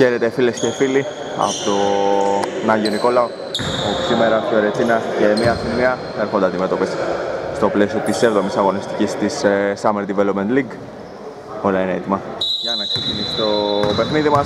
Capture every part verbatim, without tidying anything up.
Χαίρετε φίλες και φίλοι από τον Άγιο Νικόλαο, όπου σήμερα Φιωρετσίνα και μία συν μία έρχονται αντιμέτωπες στο πλαίσιο της έβδομης αγωνιστικής της Summer Development League. Όλα είναι έτοιμα για να ξεκινήσει το παιχνίδι μας.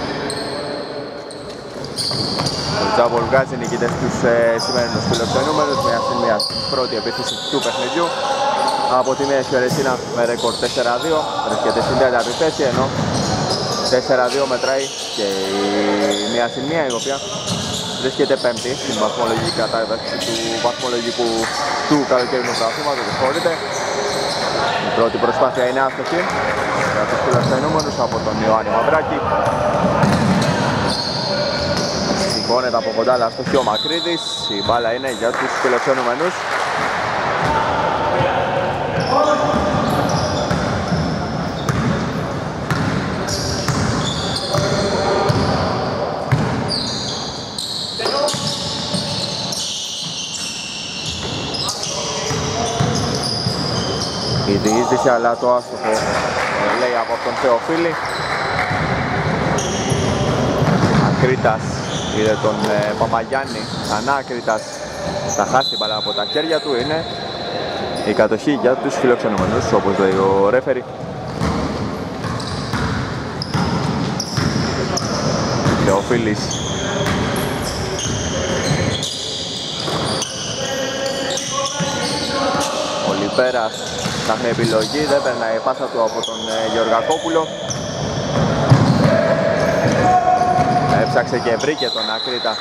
Ο Τζάμπολ βγάζει νικητές τους σημερινούς φιλοξενούμενους, μία συν μία στην πρώτη επίθεση του παιχνιδιού. Από τη μία Φιωρετσίνα με ρεκόρ τέσσερα δύο βρίσκεται στην τέταρτη θέση, ενώ τέσσερα δύο μετράει και η μία συν μία, η οποία βρίσκεται πέμπτη στην βαθμολογική κατάταξη του βαθμολογικού του καλοκαιρινού πρωταθλήματος. Συγχωρείτε. Η πρώτη προσπάθεια είναι άστοχη για τους φιλοξενούμενους από τον Ιωάννη Μαυράκη. Σηκώνεται από κοντά, αλλά αστοχή ο Μακρύδης. Η μπάλα είναι για τους φιλοξενούμενους. Η διείσδυση, αλλά το άστοχο λέει από τον Θεοφίλη. Ακρίτας είδε τον ε, Παπαγιάννη, ξανά Ακρίτας θα χάσει την μπάλα από τα χέρια του. Είναι η κατοχή για τους φιλοξενούμενους, όπως λέει ο ρέφερι. Θεοφίλης. Ο Λιπέρας ψάχνει επιλογή, δεν περνάει η πάσα του από τον ε, Γεωργακόπουλο. Έψαξε και βρήκε τον Ακρίτα.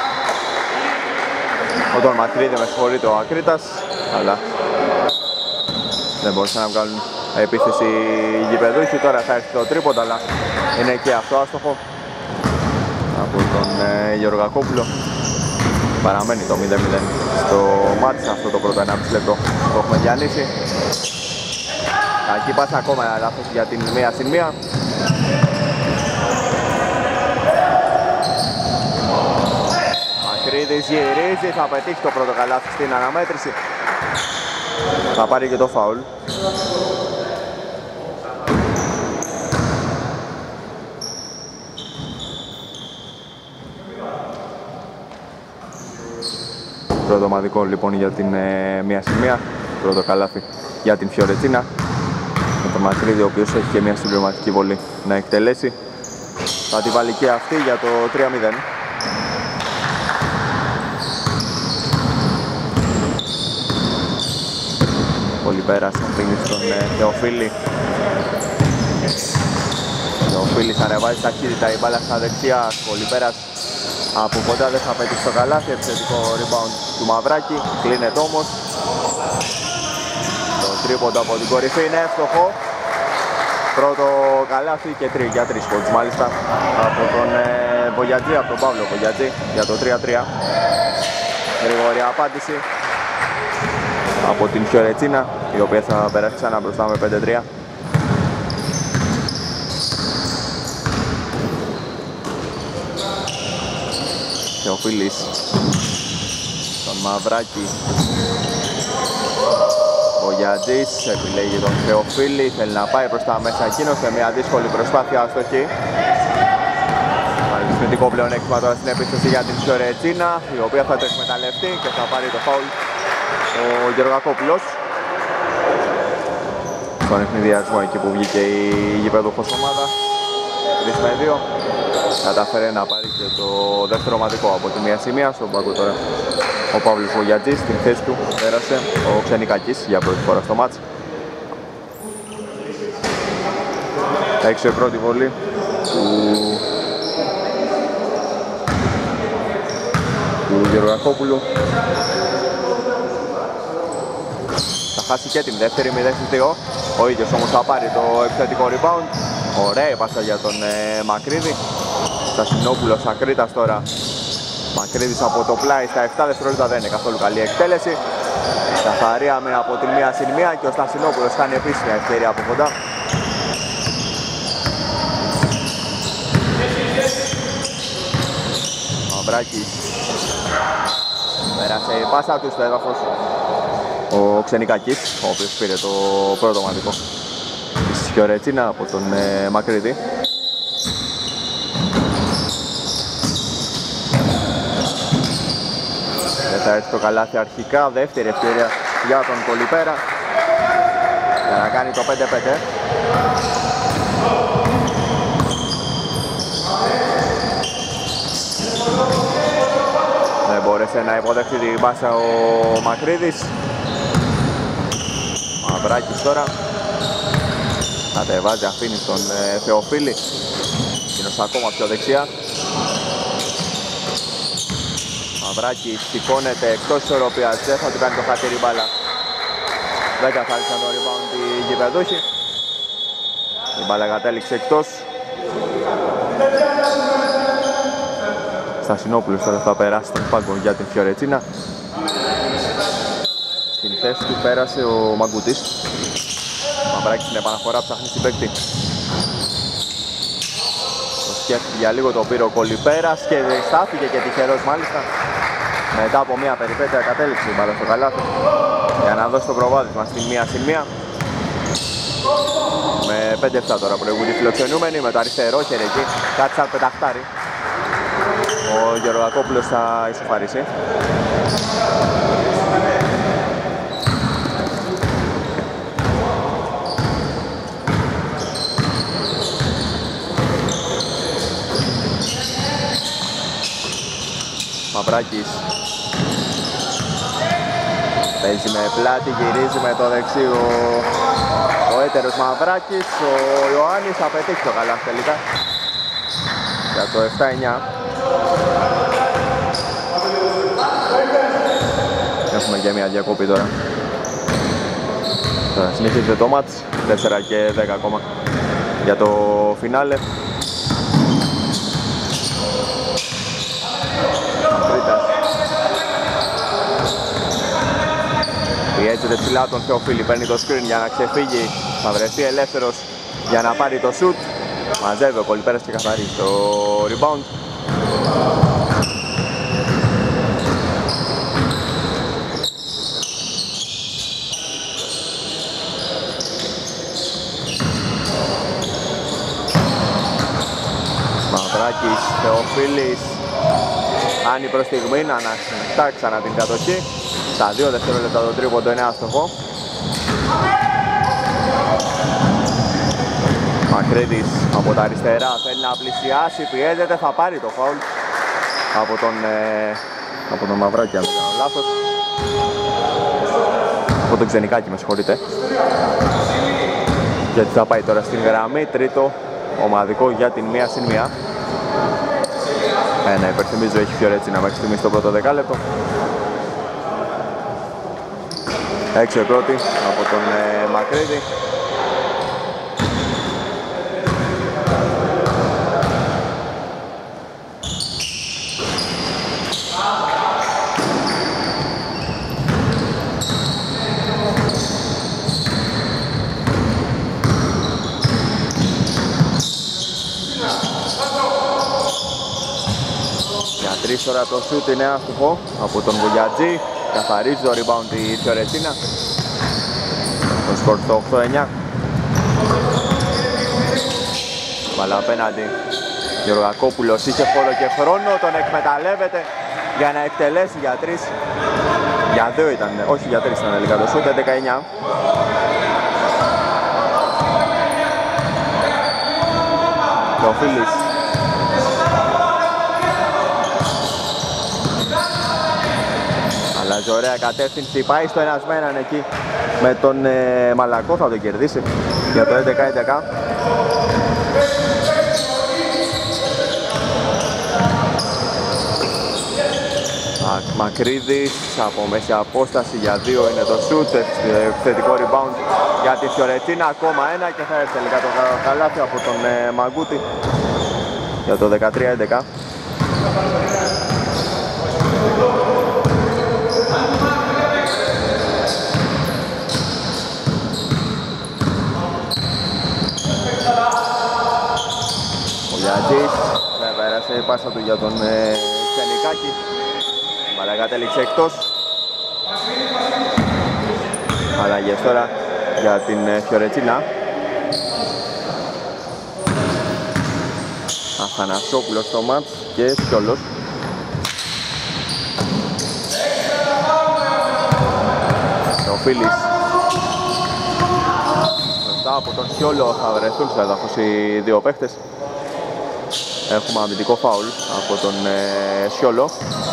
Ο τον Μακρύδη, με συγχωρείτε, ο Ακρίτας, αλλά δεν μπορούσαν να βγάλουν επίθεση οι γηπεδούχοι. Τώρα θα έρθει το τρίποντα, αλλά είναι και αυτό άστοχο από τον ε, Γεωργακόπουλο. Παραμένει το μηδέν μηδέν στο μάτς, αυτό το πρώτο ενάμιση λεπτό το έχουμε διανύσει. Κακή πάσα, ακόμα ένα λάθος για την μία συν μία. Μακρύδης γυρίζει, θα πετύχει το πρώτο καλάθι στην αναμέτρηση. Θα πάρει και το φάουλ. Πρώτο ομαδικό λοιπόν για την ε, μία συν μία. Πρώτο καλάθι για την Φιωρετσίνα. Με τον Μακρύδη, ο οποίος έχει και μια συμπληρωματική βολή να εκτελέσει. Θα τη βάλει και αυτή για το τρία μηδέν. Πολύ πέρασε, αφήνει στον ε, Θεοφίλη. Θεοφίλης ανεβάζει ταχύτητα, η μπάλα στα δεξιά. Πολύ πέρασε από κοντά, δεν θα πετύχει το καλάθι. Επιθετικό rebound του Μαυράκη, κλείνεται όμως. Το τρίποντο από την κορυφή είναι εύστοχο. Πρώτο καλάθι και τρία για τρεις πόντους μάλιστα από τον ε, Βογιατζή, από τον Παύλο Βογιατζή για το τρία τρία. Γρήγορη απάντηση από την Φιωρετσίνα, η οποία θα περάσει ξανά μπροστά με πέντε τρία. Θεοφίλης, τον Μαυράκη. Ο Γιαντζής επιλέγει τον Θεοφίλη, θέλει να πάει προς τα μέσα εκείνος σε μια δύσκολη προσπάθεια αστοχή. Αριθμητικό πλεονέκτημα τώρα στην επίθεση για την Φιωρετσίνα, η οποία θα το εκμεταλλευτεί και θα πάρει το φάουλ ο Γεωργακόπουλος. Στον ευνηδιασμό εκεί που βγήκε η γηπεδούχος ομάδα, τρία με δύο, κατάφερε να πάρει και το δεύτερο ομαδικό από τη μία σημεία. Στον πάγκο τώρα ο Παύλος Βογιατζής, στην θέση του πέρασε ο Ξενικάκης για πρώτη φορά στο μάτς. Θα έξω η πρώτη βολή του, του Γεωργακόπουλου. Θα χάσει και την δεύτερη, μηδέν δύο. Ο ίδιος όμως θα πάρει το επιθετικό rebound. Ωραία η πάσα για τον ε, Μακρύδη. Στασινόπουλος, Ακρίτας τώρα. Μακρύδης από το πλάι στα επτά δευτερόλεπτα, δεν είναι καθόλου καλή εκτέλεση. Καθαρή άμυνα από την μία συν μία και ο Στασινόπουλος κάνει επίσης μια ευκαιρία από κοντά. Μαυράκης. Πέρασε η πάσα του στο έδαφος ο Ξενικάκης, ο οποίος πήρε το πρώτο ομαδικό της Φιωρετσίνα από τον ε, Μακρύδη. Θα έρθει το καλάθι αρχικά, δεύτερη ευκαιρία για τον Κολυπέρα για να κάνει το πέντε πέντε. Δεν μπόρεσε να υποδεχτεί την πάσα ο Μακρύδης. Μαυράκης τώρα κατεβάζει, αφήνει τον ε, Θεοφίλη. Εκείνος ακόμα πιο δεξιά. Μαυράκης σηκώνεται εκτός ισορροπίας, δεν θα του κάνει το χατήρι μπάλα. Δεν καθάρισαν το rebound οι γηπεδούχοι. Η μπάλα κατέληξε εκτός. Στασινόπουλος τώρα θα περάσει τον πάγκο για την Φιωρετσίνα. Στην θέση του πέρασε ο Μαγκούτης. Μαυράκης στην επαναφορά, ψάχνει στην παίκτη. Το σκέφτηκε για λίγο, το πήρε ο Κολυπέρας και στάθηκε και τυχερός μάλιστα. Μετά από μια περιπέτεια κατέληξε η μπάλα στο καλάθι για να δώσει το προβάδισμα στη μία συν μία. Με πέντε επτά τώρα προηγούνται οι φιλοξενούμενοι με το αριστερό χέρι εκεί. Κάτι σαν πεταχτάρι. Ο Γεωργακόπουλος θα ισοφαρίσει. Μαυράκης παίζει με πλάτη, γυρίζει με το δεξί ο, ο έτερος Μαυράκης. Ο Ιωάννης θα πετύχει το καλάθι τελικά για το επτά εννιά. Έχουμε και μια διακόπη τώρα. Τώρα συνεχίζεται το μάτς, τέσσερα και δέκα ακόμα για το φινάλε. Πιέζεται ψηλά τον Θεοφίλη, παίρνει το screen για να ξεφύγει. Θα βρεθεί ελεύθερος για να πάρει το shoot. Μαζεύει ο Κολυπέρας και καθαρίζει το rebound. Μαυράκης, Θεοφίλης. Χάνει προς στιγμή να αναστά ξανά την κατοχή. Στα δύο δευτερόλεπτα το τρίποντο είναι άστοχο. Μακρύδης από τα αριστερά θέλει να πλησιάσει, πιέζεται, θα πάρει το φάουλ από τον, ε, από τον Μαυράκη, αν δεν κάνω λάθος. Από τον Ξενικάκη, με συγχωρείτε. Γιατί θα πάει τώρα στην γραμμή, τρίτο ομαδικό για την μία συν μία. Ένα υπερθυμίζω έχει Φιωρετσίνα μέχρι στιγμή στο πρώτο δεκάλεπτο. Έξω η πρώτη από τον ε, Μακρύδη. Για τρεις τώρα το σούτ είναι άστοχο από τον Βουγιατζή. Καθαρίζει το rebound η Φιωρετσίνα. Το σκορ στο οκτώ εννιά. Μπαλά απέναντι. Γεωργακόπουλος είχε χώρο και χρόνο, τον εκμεταλλεύεται για να εκτελέσει για τρεις. Για δύο ήταν, όχι για τρεις ήταν τελικά το σούτ, έντεκα εννιά. Και ο Φίλης. Αλλάζει ωραία κατεύθυνση, πάει στο ένας με έναν εκεί με τον ε, Μαλακό, θα τον κερδίσει για το έντεκα έντεκα. Μακρύδης από μέση απόσταση για δύο είναι το shoot, θετικό rebound για τη Φιωρετσίνα, ακόμα ένα και θα έρθει τελικά το καλάθι από τον ε, Μαγκούτη για το δεκατρία έντεκα. Ο Γιαντζής δεν πέρασε η πάσα του για τον ε, Ξενικάκη. Μπαλά κατέληξε εκτός. Αλλαγές τώρα για την ε, Φιωρετσίνα. Αθανασόπουλος στο μάτς και Σιόλος. Θεοφίλης. Μετά από τον Σιόλο θα βρεθούν στο έδαφος οι δύο παίχτες. Έχουμε αμυντικό φάουλ από τον ε, Σιόλο.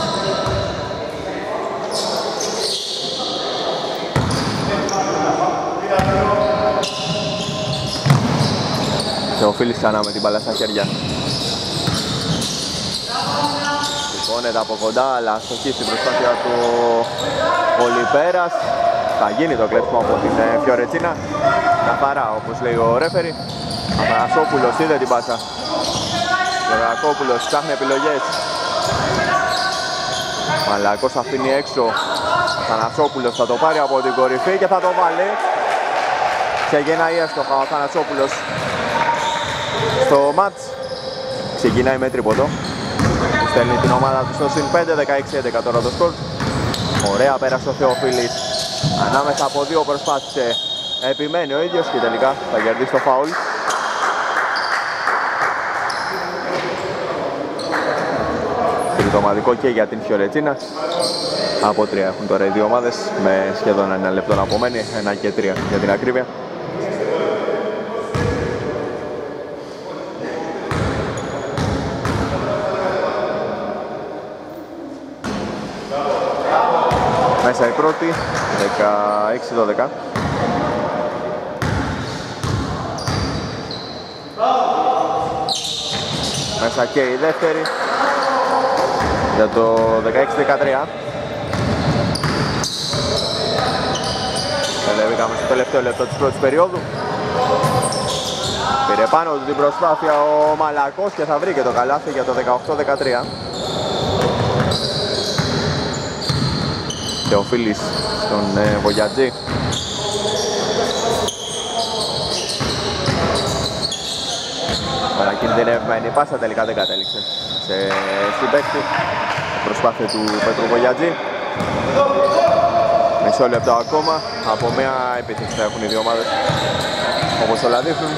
Θεοφίλης ξανά με την μπάλα στα χέρια. Σηκώνεται από κοντά, αλλά αστοχή στην προσπάθεια του Πολυπέρας. Θα γίνει το κλέψιμο από την Φιωρετσίνα. Καθαρά, όπως λέει ο ρέφερι. Αθανασόπουλος είδε την πάσα. Γεωργακόπουλος ψάχνει επιλογές. Μαλακός αφήνει έξω. Αθανασόπουλος θα το πάρει από την κορυφή και θα το βάλει. Ξεκινάει έστοχα ο Αθανασόπουλος στο μάτς. Ξεκινάει με τρίποντο. Στέλνει την ομάδα του στο συν πέντε, δεκαέξι έντεκα τώρα το σκορ. Ωραία πέρασε ο Θεοφίλης. Ανάμεσα από δύο προσπάθησε. Επιμένει ο ίδιος και τελικά θα κερδίσει το φάουλ. Τριτομαδικό και για την Φιωρετσίνα. Από τρία έχουν τώρα οι δύο ομάδες με σχεδόν ένα λεπτό να απομένει. Ένα και τρία για την ακρίβεια. Μέσα η πρώτη, δεκαέξι δώδεκα. Μέσα και η δεύτερη για το δεκαέξι δεκατρία. Μπήκαμε στο τελευταίο λεπτό της πρώτης περίοδου. Πήρε πάνω του την προσπάθεια ο Μαλακός και θα βρει και το καλάθι για το δεκαοκτώ δεκατρία. Θεοφίλης στον ε, Βογιατζή. Παρακινδυνευμένη πάσα, τελικά δεν κατέληξε σε συμπαίκτη. Προσπάθεια του Πέτρου Βογιατζή. Μισό λεπτό ακόμα. Από μια επίθεση θα έχουν οι δύο ομάδες, όπως όλα δείχνουν.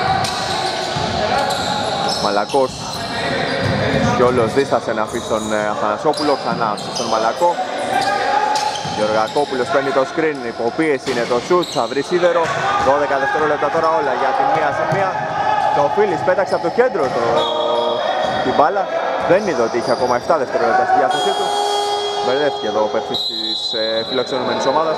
Μαλακός. Κιόλος δίστασε να αφήσει τον Αθανασόπουλο. Ξανά αφήσει τον Μαλακό. Γεωργακόπουλος παίρνει το screen, υποπίεση είναι το shoot, θα βρει σίδερο. δώδεκα δευτερόλεπτα τώρα όλα για τη μία σε μία. Το Φίλης πέταξε από το κέντρο το... την μπάλα. Δεν είδε ότι είχε ακόμα επτά δευτερόλεπτα στη διάθεσή του. Μπερδεύτηκε εδώ ο παίκτης της ε, φιλοξενούμενης ομάδας.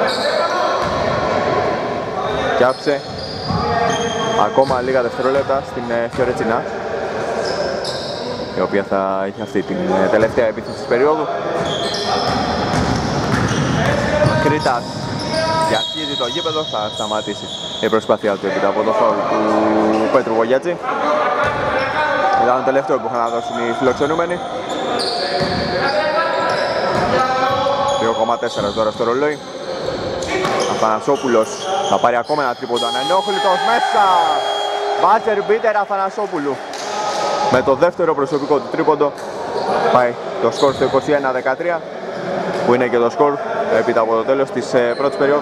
Και άφησε ακόμα λίγα δευτερόλεπτα στην ε, Φιωρετσίνα, η οποία θα είχε αυτή την ε, τελευταία επίθεση της περίοδου. Κρήτας διαχείριζε το γήπεδο, θα σταματήσει η προσπάθειά του έπειτα από το φάουλ του Πέτρου Βογιάτζη. Ήταν το τελευταίο που είχαν να δώσουν οι φιλοξενούμενοι. δύο κόμμα τέσσερα τώρα στο ρολόι. Αθανασόπουλος θα πάρει ακόμα ένα τρίποντο, ανενόχλητος μέσα. Μπάζερ μπίτερ Αθανασόπουλου. Με το δεύτερο προσωπικό του τρίποντο πάει το σκορ στο είκοσι ένα δεκατρία, που είναι και το σκορ έπειτα από το τέλος της ε, πρώτης περίοδου.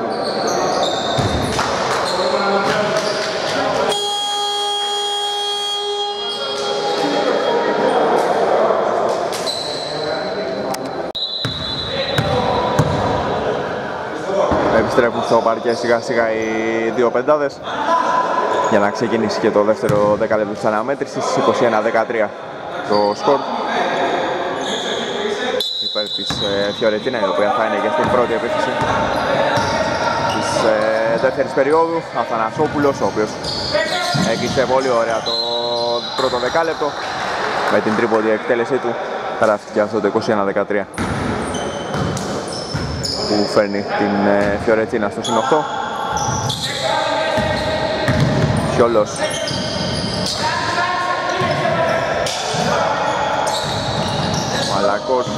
Επιστρέφουν στο παρκέ σιγά σιγά οι δύο πεντάδες για να ξεκινήσει και το δεύτερο δεκαλέπτο της αναμέτρησης. Είκοσι ένα δεκατρία το σκορ υπέρ της ε, Φιωρετσίνα, η οποία θα είναι και στην πρώτη επίθεση της ε, δεύτερης περίοδου. Αθανασόπουλος, ο οποίος έκλεισε πολύ ωραία το πρώτο δεκάλεπτο με την τρίποντη εκτέλεσή του. Γράφτηκε αυτό το είκοσι ένα δεκατρία που φέρνει την ε, Φιωρετσίνα στο συν οκτώ. Σιόλος. Μαλακός.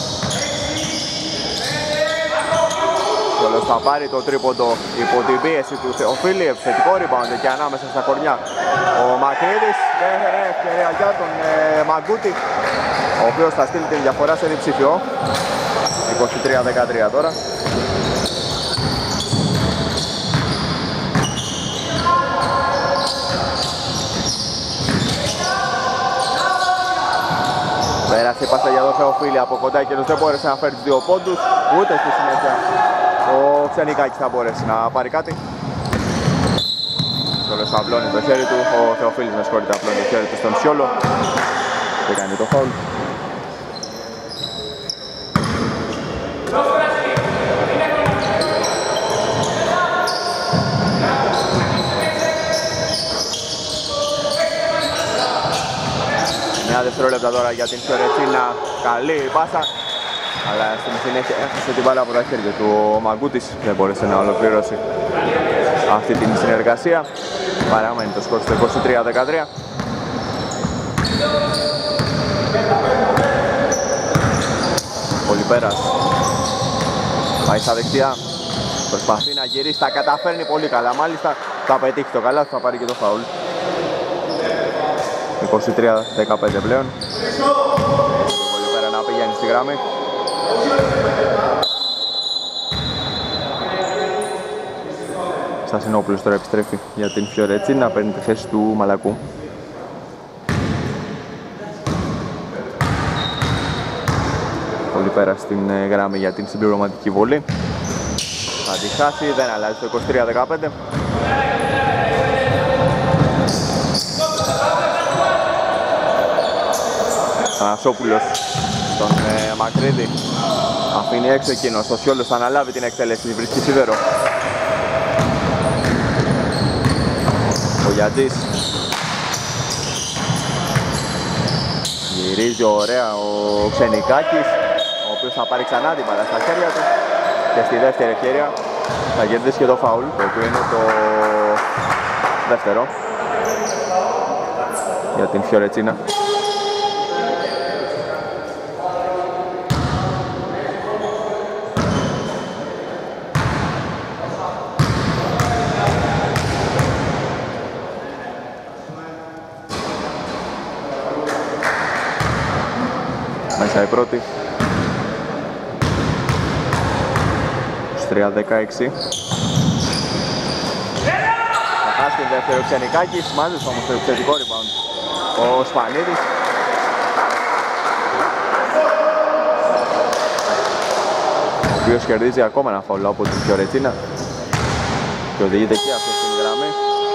Σιόλος θα πάρει το τρίποντο υπό την πίεση του Θεοφίλη. Επιθετικό rebound και ανάμεσα στα κορμιά ο Μακρύδης. Δεν έφερε ευκαιρία για τον ε, Μαγκούτη, ο οποίος θα στείλει την διαφορά σε διψήφιο. είκοσι τρία δεκατρία τώρα. Πέρασε η πάσα για τον Θεοφίλη από κοντά και δεν μπόρεσε να φέρει τους δύο πόντους, ούτε στη συνέχεια ο Ξενικάκης θα μπορέσει να πάρει κάτι. Σιόλος απλώνει το χέρι του, ο Θεοφίλης με συγχωρείτε απλώνει το χέρι του στον Σιόλο και κάνει το φάουλ. Μια δευτερόλεπτα τώρα για την Φιωρετσίνα, καλή πάσα, αλλά στην συνέχεια έχασε την μπάλα από τα χέρια του ο Μαγκούτης, δεν μπόρεσε να ολοκληρώσει αυτή την συνεργασία. Παραμένει το σκορ στο είκοσι τρία δεκατρία. Πολυπέρας πάει στα δεξιά, προσπαθεί να γυρίσει, τα καταφέρνει πολύ καλά, μάλιστα θα πετύχει το καλά, θα πάρει και το φάουλ. είκοσι τρία δεκαπέντε πλέον. Πολυπέρα να πηγαίνει στη γραμμή. Σασινόπουλος τώρα επιστρέφει για την Φιωρετσίνα, παίρνει τη θέση του Μαλακού. Πολυπέρα στην γραμμή για την συμπληρωματική βολή. Θα τη χάσει, δεν αλλάζει το είκοσι τρία δεκαπέντε. Θανασόπουλος στον ε, Μακρύδη, αφήνει έξω εκείνος, ο Σιόλος θα αναλάβει την εκτέλεση, βρίσκει σίδερο. Ο Γιατζής γυρίζει ωραία ο Ξενικάκης, ο οποίος θα πάρει ξανά την μπάλα στα χέρια του και στη δεύτερη ευκαιρία θα κερδίσει και το φάουλ, το οποίο είναι το δεύτερο για την Φιωρετσίνα. Μέσα η πρώτη. είκοσι τρία δεκαέξι. Θα χάσει την δεύτερη ο Ξενικάκης, μάλιστα όμως το επιθετικό rebound ο Σπανίδης. Ο οποίος κερδίζει ακόμα ένα φάουλ από την Φιωρετσίνα και οδηγείται και αυτό στην γραμμή.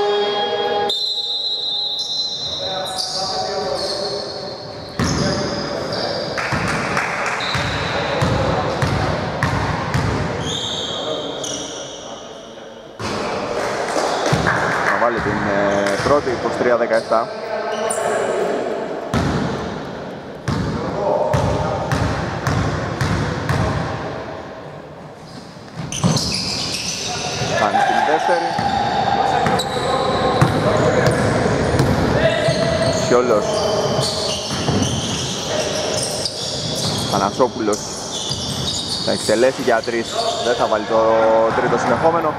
Την ε, πρώτη είκοσι τρία δεκαεπτά. Κάνει την δεύτερη. Σιόλος. Θανασόπουλος θα εκτελέσει για τρεις, δεν θα βάλει το τρίτο συνεχόμενο.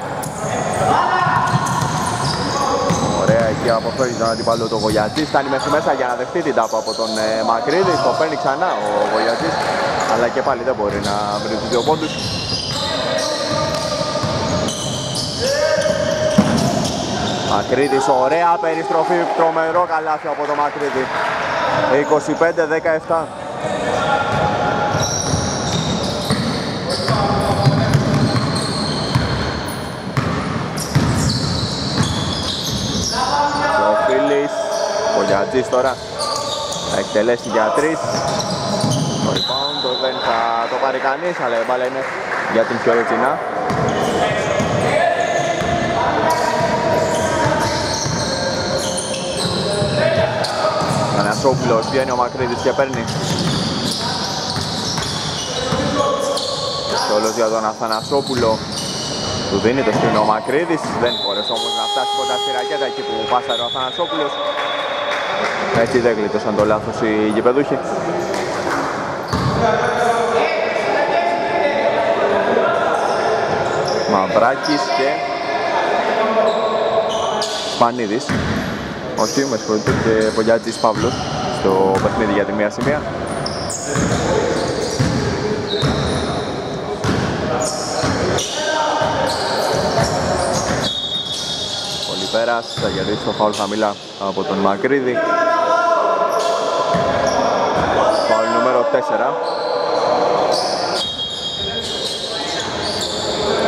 Ωραία, εκεί αποφέρει τον αντιπάλο το Γογιατζής, φτάνει μέχρι μέσα για να δεχτεί την τάπα από τον ε, Μακρύδη, το παίρνει ξανά ο Γογιατζής, αλλά και πάλι δεν μπορεί να βρει τους δύο πόντους. Μακρύδης, ωραία περιστροφή, τρομερό καλάθι από τον Μακρύδη. είκοσι πέντε δεκαεπτά. Ο Γιατζής τώρα θα εκτελέσει για τρεις. Το rebound δεν θα το πάρει κανείς, αλλά η μπάλα είναι για την Φιωρετσίνα. Θανασόπουλος, βγαίνει ο Μακρύδης και παίρνει. Όλος για τον Αθανασόπουλο. Του δίνει το σκριν ο Μακρύδης, δεν μπόρεσε όμως να φτάσει κοντά στη ρακέτα εκεί που πάσαρε ο Αθανασόπουλος. Έτσι δεν γλίτωσαν το λάθος οι γηπεδούχοι. Μαυράκης και Σπανίδης. Όχι, με συγχωρείτε, και Πογιάτζης Παύλος στο παιχνίδι για τη μία σημεία. Πολυπέρας θα κερδίσει το φάουλ χαμηλά από τον Μακρύδη. Φάουλ νούμερο τέσσερα.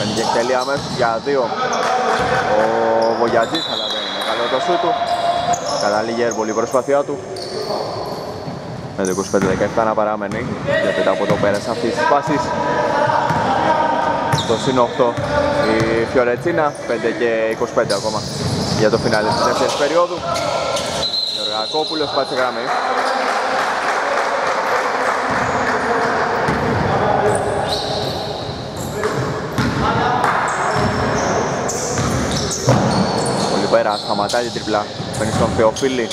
Παίρνει και εκτελεί αμέσως για δύο ο Βογιατζής, αλλά δεν είναι καλό το σου του. Καταλήγει έρβολη η προσπάθειά του. Με το είκοσι πέντε δεκαεπτά να παραμένει και μετά από το πέρας αυτής της φάσης. Το συν οκτώ η Φιωρετσίνα, πέντε και είκοσι πέντε ακόμα για το φινάλε της δεύτερης περίοδου. Γεωργακόπουλος πάτσε γραμμή. Πολύ πέρα, σταματάει την τριπλά, παίρνει στον Θεοφίλη.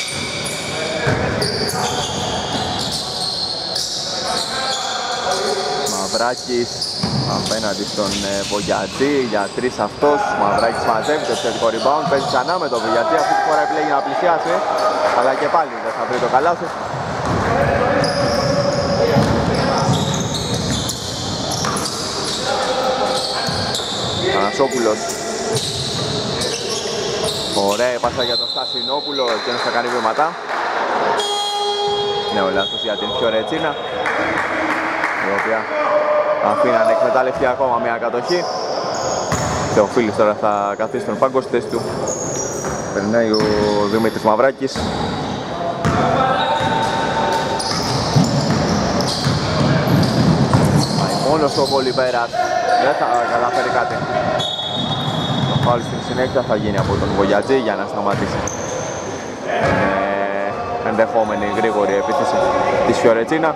Μαυράκης απέναντι στον Βογιατζή, για τρεις αυτός. Μαυράκης μαζεύει το επιθετικό rebound, παίζει ξανά με τον Βογιατζή, αυτή τη φορά επιλέγει να πλησιάσει, αλλά και πάλι δεν θα βρει το καλάθι. Ανασόπουλος. Ωραία πάσα για τον Στασινόπουλο, εκείνος θα κάνει βήματα. Ναι, ο λάθος για την Φιωρετσίνα, η οποία αφήνει να εκμεταλλευτεί ακόμα μια κατοχή. Και ο Φίλης τώρα θα καθίσει στον πάγκο στη θέση του. Περνάει ο Δημήτρης Μαυράκης. Πάει μόνος στο βόλι πέρας, δεν θα καταφέρει κάτι. Το φάουλ στην συνέχεια θα γίνει από τον Βογιατζή για να σταματήσει ε, ενδεχόμενη γρήγορη επίθεση της Φιωρετσίνα.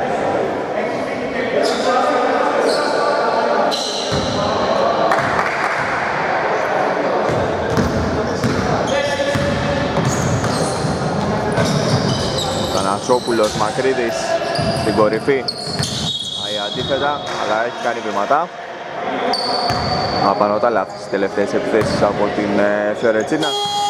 Ανασόπουλος, Μακρύδης στην κορυφή, πάει αντίθετα, αλλά έχει κάνει βήματα. Απάνω τα λάθη στις τελευταίες επιθέσεις από την ε, Φιωρετσίνα.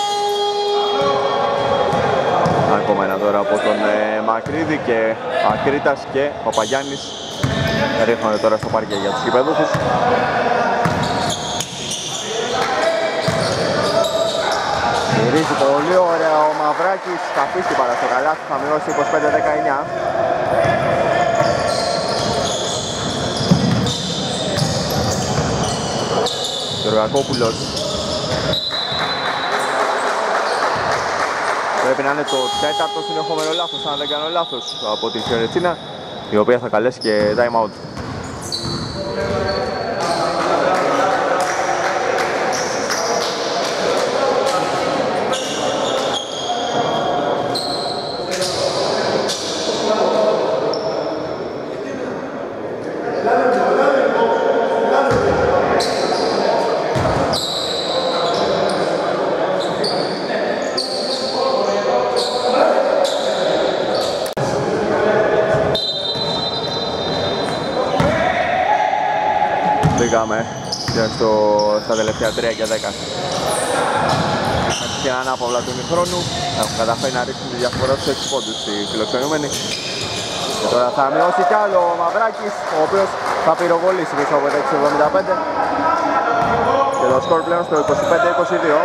Ακόμα ένα τώρα από τον ε, Μακρύδη και Ακρίτας και Παπαγιάννης ρίχνονται τώρα στο παρκέ για τους γηπεδούχους. Γυρίζει πολύ ωραία ο Μαυράκης, θα αφήσει παρά στο καλάθι, θα μειώσει είκοσι πέντε δεκαεννιά. Γεωργακόπουλος. Πρέπει να είναι το τέταρτο συνεχόμενο λάθος, αν δεν κάνω λάθος, από την Φιωρετσίνα, η οποία θα καλέσει και time out. Πήγαμε στο, στα τελευταία τρία και δέκα. Και ανάπαυλα του ημιχρόνου έχουν καταφέρει να ρίξουν τη διαφορά στους έξι πόντους οι φιλοξενούμενοι. Και τώρα θα μειώσει κι άλλο ο Μαυράκης, ο οποίος θα πυροβολήσει πίσω από το έξι εβδομήντα πέντε. Και το σκορ πλέον στο είκοσι πέντε είκοσι δύο.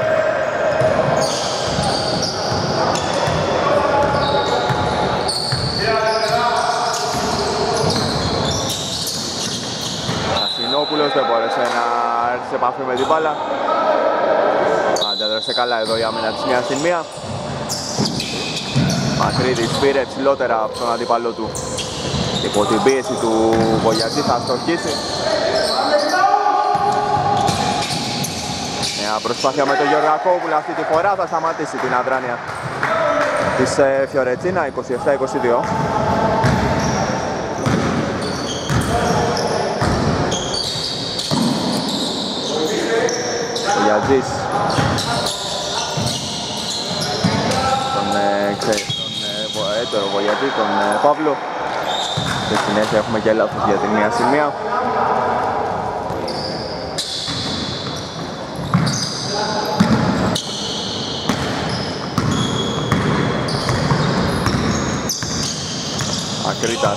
Ασινόπουλος δεν μπόρεσε να έρθει σε επαφή με την μπάλα. Αντέδρασε καλά εδώ η άμυνα της μία στην μία. Μακρύδης πήρε ψηλότερα από τον αντίπαλο του. Υπό την πίεση του Βογιατζή θα στοχίσει. Μια προσπάθεια με τον Γεωργακόπουλο, αυτή τη φορά θα σταματήσει την αδράνεια της Φιωρετσίνα, είκοσι επτά είκοσι δύο. Ο Γιατζής τον, ε, ξέ, τον ε, έτερο Βογιατζή, τον ε, Παύλο. Στη συνέχεια έχουμε και λάθος για την μία σημεία. Ακρίτας.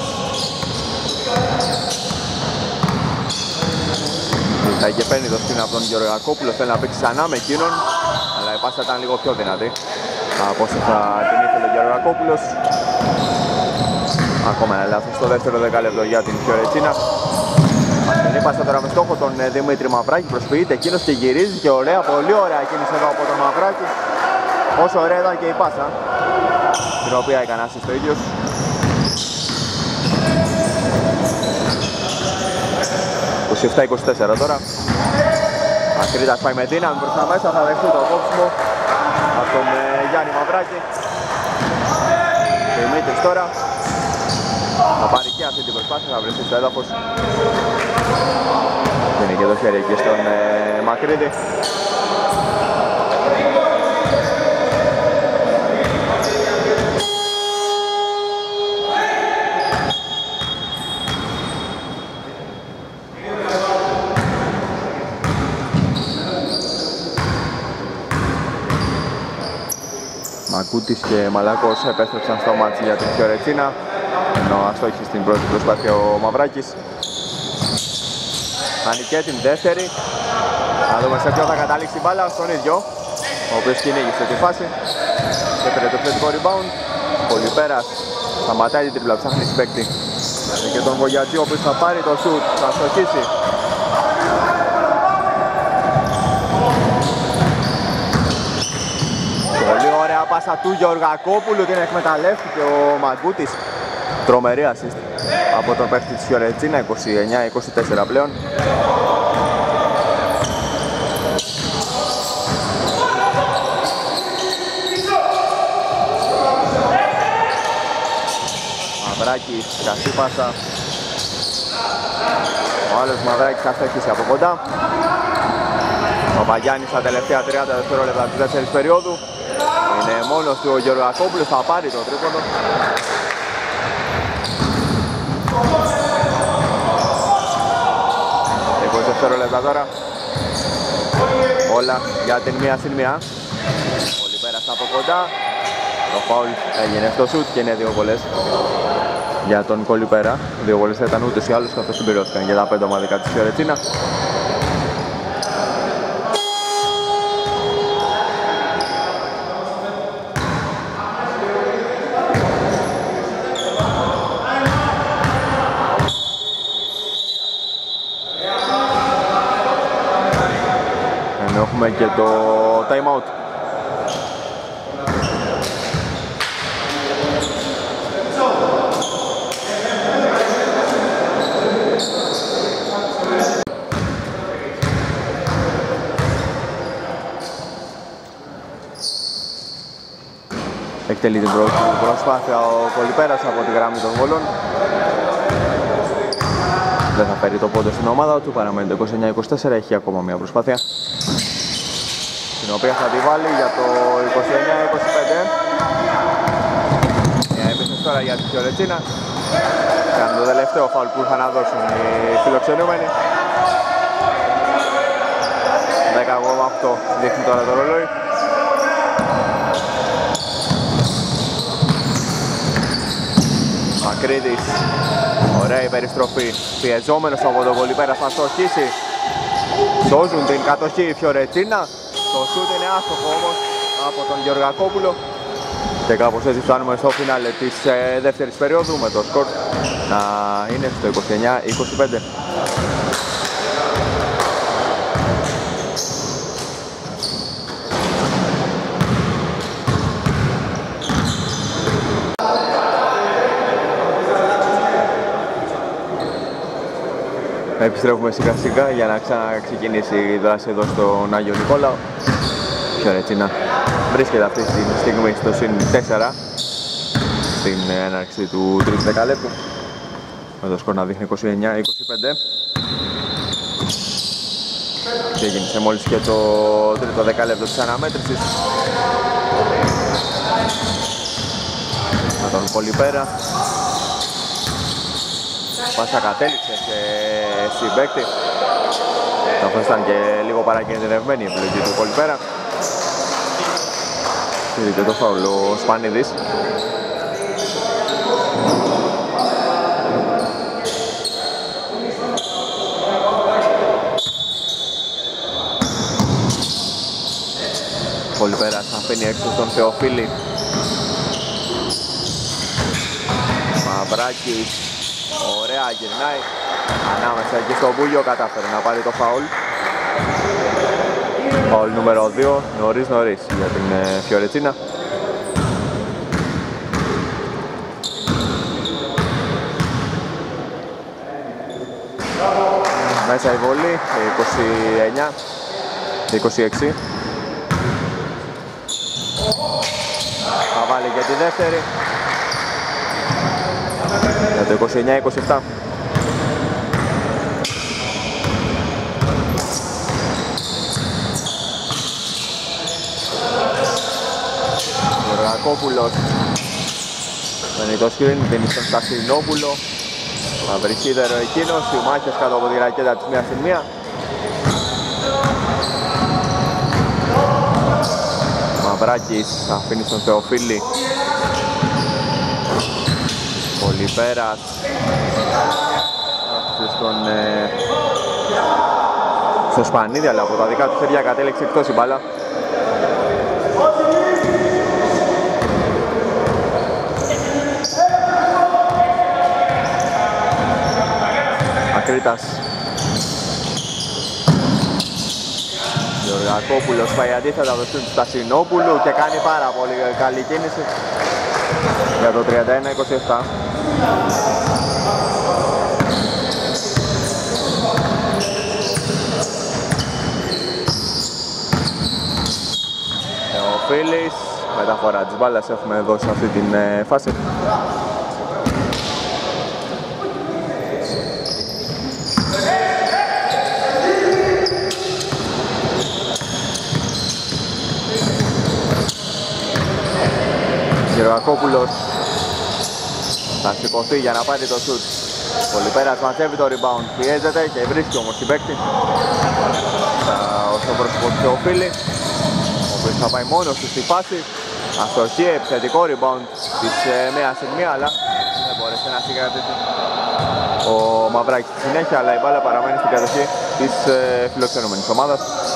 Ζητάει και παίρνει το σκριν από τον Γεωργακόπουλο, θέλει να παίξει ξανά με εκείνον, αλλά η πάσα ήταν λίγο πιο δυνατή από όσο θα την ήθελε ο Γεωργακόπουλος. Ακόμα ένα λάθος στο δεύτερο δεκάλεπτο για την Φιωρετσίνα. Είναι πάσα τώρα με στόχο τον Δημήτρη Μαυράκη, προσποιείται εκείνος και γυρίζει και ωραία, πολύ ωραία κίνηση εδώ από τον Μαυράκη. Όσο ωραία ήταν και η πάσα, την οποία έκανε άσιστ το ίδιος. είκοσι επτά είκοσι τέσσερα τώρα. Ακρίτας πάει με δύναμη προς τα μέσα, θα δεχτεί το κόψιμο από τον Γιάννη Μαυράκη. Δημήτρης τώρα θα πάρει και αυτή την προσπάθεια, θα βρεθεί στο έδαφος. Είναι και το χέρι εκεί στον ε, Μακρύδη. Μακούτης και Μαλάκος επέστρεψαν στο μάτσι για την Φιωρετσίνα, ενώ αστόχησε στην πρώτη προσπάθεια ο Μαυράκης. Κάνει και την δεύτερη. Να δούμε σε ποιο θα καταλήξει η μπάλα, στον ίδιο, ο οποίος κυνήγησε τη φάση και πήρε το θετικό rebound. Πολυπέρας σταματάει την τριπλά, ψάχνει συμπαίκτη και τον Βογιατζή, ο οποίος θα πάρει το σουτ, θα αστοχίσει. Πολύ ωραία πάσα του Γεωργακόπουλου, την εκμεταλλεύτηκε ο Μαγκούτης. Τρομερή assist από τον παίκτη της Φιωρετσίνα, είκοσι εννιά είκοσι τέσσερα πλέον. Μαυράκης, καυτή πάσα. Ο άλλος Μαυράκης θα στέκησε από κοντά. Ο Παγιάννης στα τελευταία τριάντα δευτερόλεπτα της δεύτερης περίοδου. Είναι μόνος του ο Γεωργακόπουλος, θα πάρει το τρίποντο. είκοσι δευτερόλεπτα τώρα. Όλα για την μία συν μία. Πολύ πέρασε από κοντά. Το φάουλ έγινε στο σουτ και είναι δύο βολές για τον Κολυπέρα. Δύο βολές θα ήταν ούτως ή άλλως, καθώς συμπληρώθηκαν για τα πέντε ομαδικά της Φιωρετσίνα. Έχουμε και το time out. Εκτελεί την πρώτη προσπάθεια ο Κολυπέρας από τη γραμμή των βολών. Δεν θα φέρει το πόντο στην ομάδα του, παραμένει το είκοσι εννιά είκοσι τέσσερα, έχει ακόμα μια προσπάθεια, την οποία θα τη βάλει για το είκοσι εννιά είκοσι πέντε. Μια επίθεση τώρα για τη Φιωρετσίνα. Κάνουν το τελευταίο φάουλ που είχαν να δώσουν οι φιλοξενούμενοι. δέκα κόμμα οκτώ δείχνει τώρα το ρολόι. Μακρύδης, ωραία η περιστροφή, πιεζόμενος από τον Κολυπέρα, θα στοχίσει. Σώζουν την κατοχή η Φιωρετσίνα. Το σούτ είναι άστοχο όμως από τον Γεωργακόπουλο. Και κάπως έτσι φτάνουμε στο φινάλε της ε, δεύτερης περίοδου, με το σκορ να είναι στο είκοσι εννιά είκοσι πέντε. Επιστρέφουμε σιγά σιγά για να ξαναξεκινήσει η δράση εδώ στον Άγιο Νικόλαο. Η Φιωρετσίνα βρίσκεται αυτή τη στιγμή στο συν τέσσερα στην έναρξη του τρίτου δεκαλέπτου, με το σκορ να δείχνει είκοσι εννιά είκοσι πέντε. Ξεκίνησε μόλις και το τρίτο δεκαλέπτο της αναμέτρησης, με τον Κολυπέρα. Πάσα κατέληξε σε συμπαίκτη, καθώς ήταν και λίγο παρακινδυνευμένη η επιλογή του Κολυπέρα. Είδε το φάουλ ο Σπανίδης. Κολυπέρας αφήνει έξω τον Θεοφίλη. Μαυράκης Ωραία, γυρνάει ανάμεσα εκεί στο Μπούγιο, κατάφερε να πάρει το φαουλ. Φαουλ νούμερο δύο, νωρίς νωρίς για την ε, Φιωρεντίνα. Μέσα η βολή, είκοσι εννιά είκοσι έξι. Θα βάλει για τη δεύτερη. Για το είκοσι εννιά είκοσι επτά. Γεωργακόπουλος παίρνει το σκριν, δίνει στον Στασινόπουλο. Θα βρει σίδερο εκείνος, οι μάχες κάτω από τη ρακέτα της μία στην μία. Μαυράκης αφήνει στον Θεοφίλη. Πολυπέρας στον, ε, στο Σπανίδη, αλλά από τα δικά του χέρια κατέληξε εκτός η μπάλα. Ακρίτας. Γεωργακόπουλος πάει αντίθετα το στούντ του Στασινόπουλου και κάνει πάρα πολύ καλή κίνηση για το τριάντα ένα είκοσι επτά. Θεοφίλης, μεταφορά της μπάλας έχουμε εδώ σε αυτή την ε, φάση. Γεωργακόπουλος θα σηκωθεί για να πάρει το σουτ. Πολυπέρας μαζεύει το rebound, πιέζεται και βρίσκει όμως την παίκτη στο πρόσωπο του Θεοφίλη, ο οποίος θα πάει μόνος του στη φάση. Αστοχή, επιθετικό rebound της μία συν μία, αλλά δεν μπόρεσε να συγκρατήσει ο Μαυράκης στη συνέχεια, αλλά η μπάλα παραμένει στην κατοχή της φιλοξενούμενης ομάδας.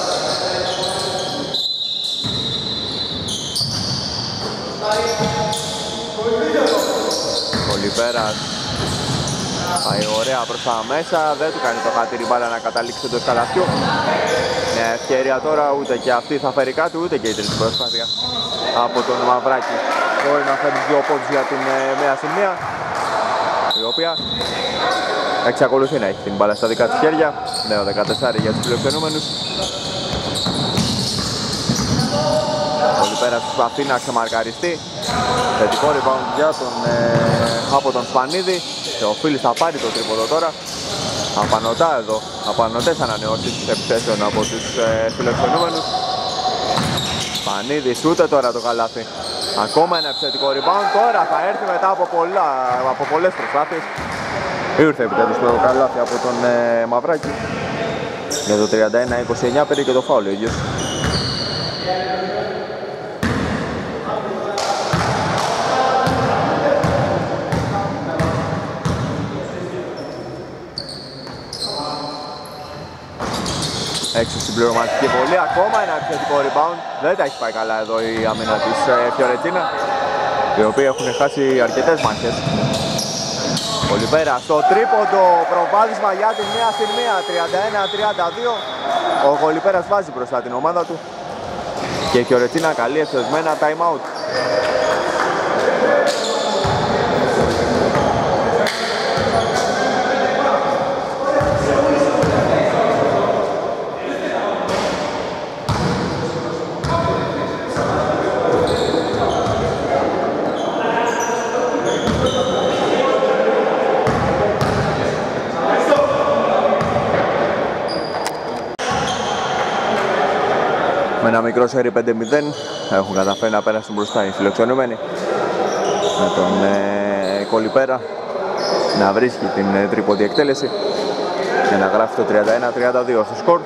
Πολυπέρας πάει ωραία προς τα μέσα, δεν του κάνει το χατήρι μπάλα να καταλήξει το καλαθιού. Μια ευκαιρία τώρα, ούτε και αυτή θα φέρει κάτι, ούτε και η τρίτη προσπάθεια από τον Μαυράκη. Μπορεί να φέρει δύο πόντους για την μία συν μία, η οποία εξακολουθεί να έχει την μπάλα στα δικά της χέρια. Νέο δεκατέσσερα για τους φιλοξενούμενους. Πολυπέρας προσπαθεί να ξεμαρκαριστεί. Θετικό rebound για τον, ε, από τον Σπανίδη. Θεοφίλης θα πάρει το τρίποδο τώρα. Απανωτά εδώ, απανωτές ανανεώσεις επιθέσεων από τους ε, φιλοξενούμενους. Σπανίδης ούτε τώρα το καλάθι. Ακόμα ένα επιθετικό rebound, τώρα θα έρθει μετά από, πολλά, από πολλές προσπάθειες. Ήρθε επιτέλους το καλάθι από τον ε, Μαυράκη. Για το τριάντα ένα είκοσι εννιά πήρε και το φάουλ ο ίδιος. Έξω στην πληρωματική βολή, ακόμα ένα επιθετικό rebound. Δεν τα έχει πάει καλά εδώ η άμυνα της ε, Φιωρεντίνα, οι οποίοι έχουν χάσει αρκετές μάχες. Πολυπέρας στο τρίποντο, προβάδισμα για την μία στην μία, τριάντα ένα τριάντα δύο. Ο Πολυπέρας βάζει μπροστά την ομάδα του και η Φιωρεντίνα καλεί ευθεσμένα time out. Με ένα μικρό σέρι πέντε μηδέν έχουν καταφέρει να πέρασουν μπροστά οι φιλοξενούμενοι, με τον ε, Κολυπέρα να βρίσκει την ε, τρίποντη εκτέλεση και να γράφει το τριάντα ένα τριάντα δύο στο σκορ.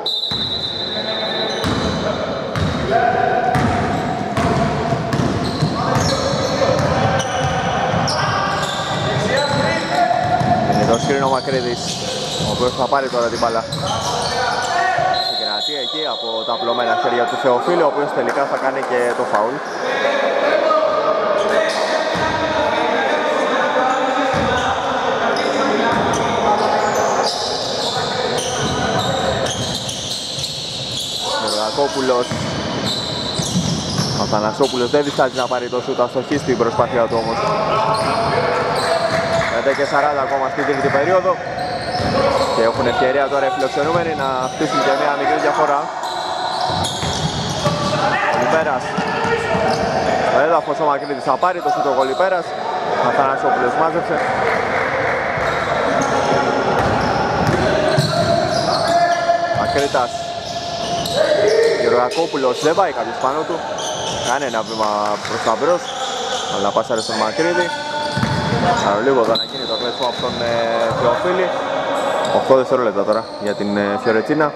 Είναι το σκρίνο Μακρύδης, ο οποίος θα πάρει τώρα την μπάλα. Εκεί από τα απλωμένα χέρια του Θεοφίλη, ο οποίος τελικά θα κάνει και το φάουλ. Γεωργακόπουλος. Ο Αθανασόπουλος δεν διστάζει να πάρει το σούτ, αστοχή στην προσπάθεια του όμως. πέντε και σαράντα ακόμα στην τρίτη περίοδο και έχουν ευκαιρία τώρα οι φιλοξενούμενοι να χτίσουν και μια μικρή διαφορά. Γολιπέρας στο έδαφος, ο Μακρύτης θα πάρει το σούτ, ο Γολιπέρας. Ο Αθανασόπουλος μάζεψε. Μακρύτας. Γεωργακόπουλος δεν πάει κάποιος πάνω του. Κάνει ένα βήμα προς τα μπρος, αλλά πάσαρε στον Μακρύτη. Άρα λίγο εδώ να γίνει το κλέψιμο από τον ε, Θεοφίλη. οκτώ δευτερόλεπτα τώρα για την ε, Φιωρετσίνα.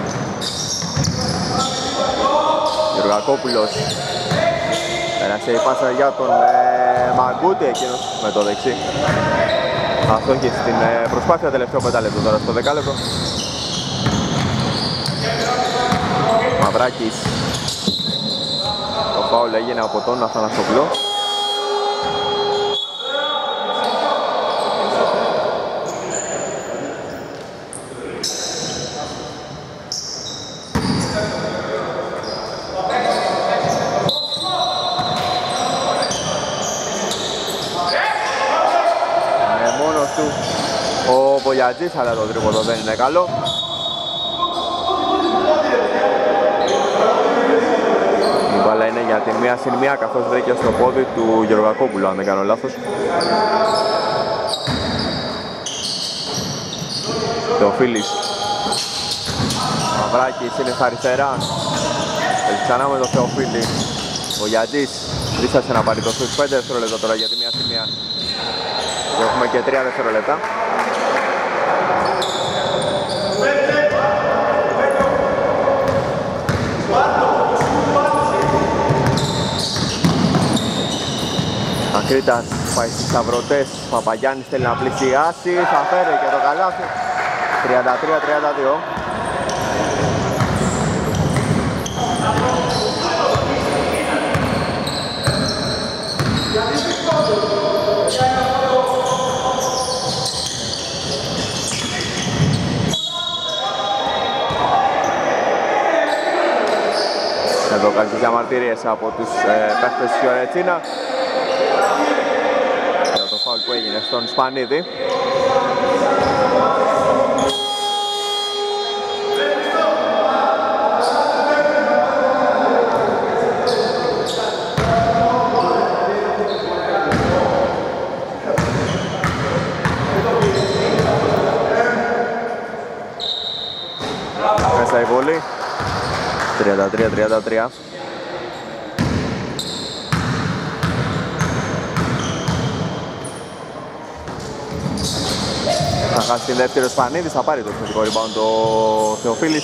Γεωργακόπουλος. Πέρασε η πάσα για τον ε, Μαγκούτη, εκείνος με το δεξί. Αυτό έχει στην ε, προσπάθεια, τελευταίο πεντάλεπτο τώρα στο δεκάλεπτο. Μαυράκης. Το φάουλ έγινε από τον Αθανασόπουλο. Με μόνος του ο Βολιατζής, αλλά το τρίποντο δεν είναι καλό. Η μπάλα είναι για την μία συν μία, καθώς βρήκε στο πόδι του Γεωργακόπουλου, αν δεν κάνω λάθος. Θεοφίλης. Μαυράκης είναι στα αριστερά. Έχει ξανά με τον Θεοφίλη. Ο Γιαντής δίστασε να πάρει το σουτ. πέντε δευτερόλεπτα τώρα για τη μία συν μία. Και έχουμε και τρία δευτερόλεπτα. Μακρύτας πάει στις σταυρωτές. Παπαγιάννης θέλει να πλησιάσει. Θα φέρει και το καλάθι. τριάντα τρία τριάντα δύο. Εδώ κάποιες διαμαρτυρίες από τους ε, παίχτες της Φιωρετσίνα για το φάουλ που έγινε στον Σπανίδη. Μέσα η βολή. τριάντα τρία τριάντα τρία. Θα χάσει την δεύτερη ο Σπανίδης, θα πάρει το εξωτικό rebound το Θεοφίλης.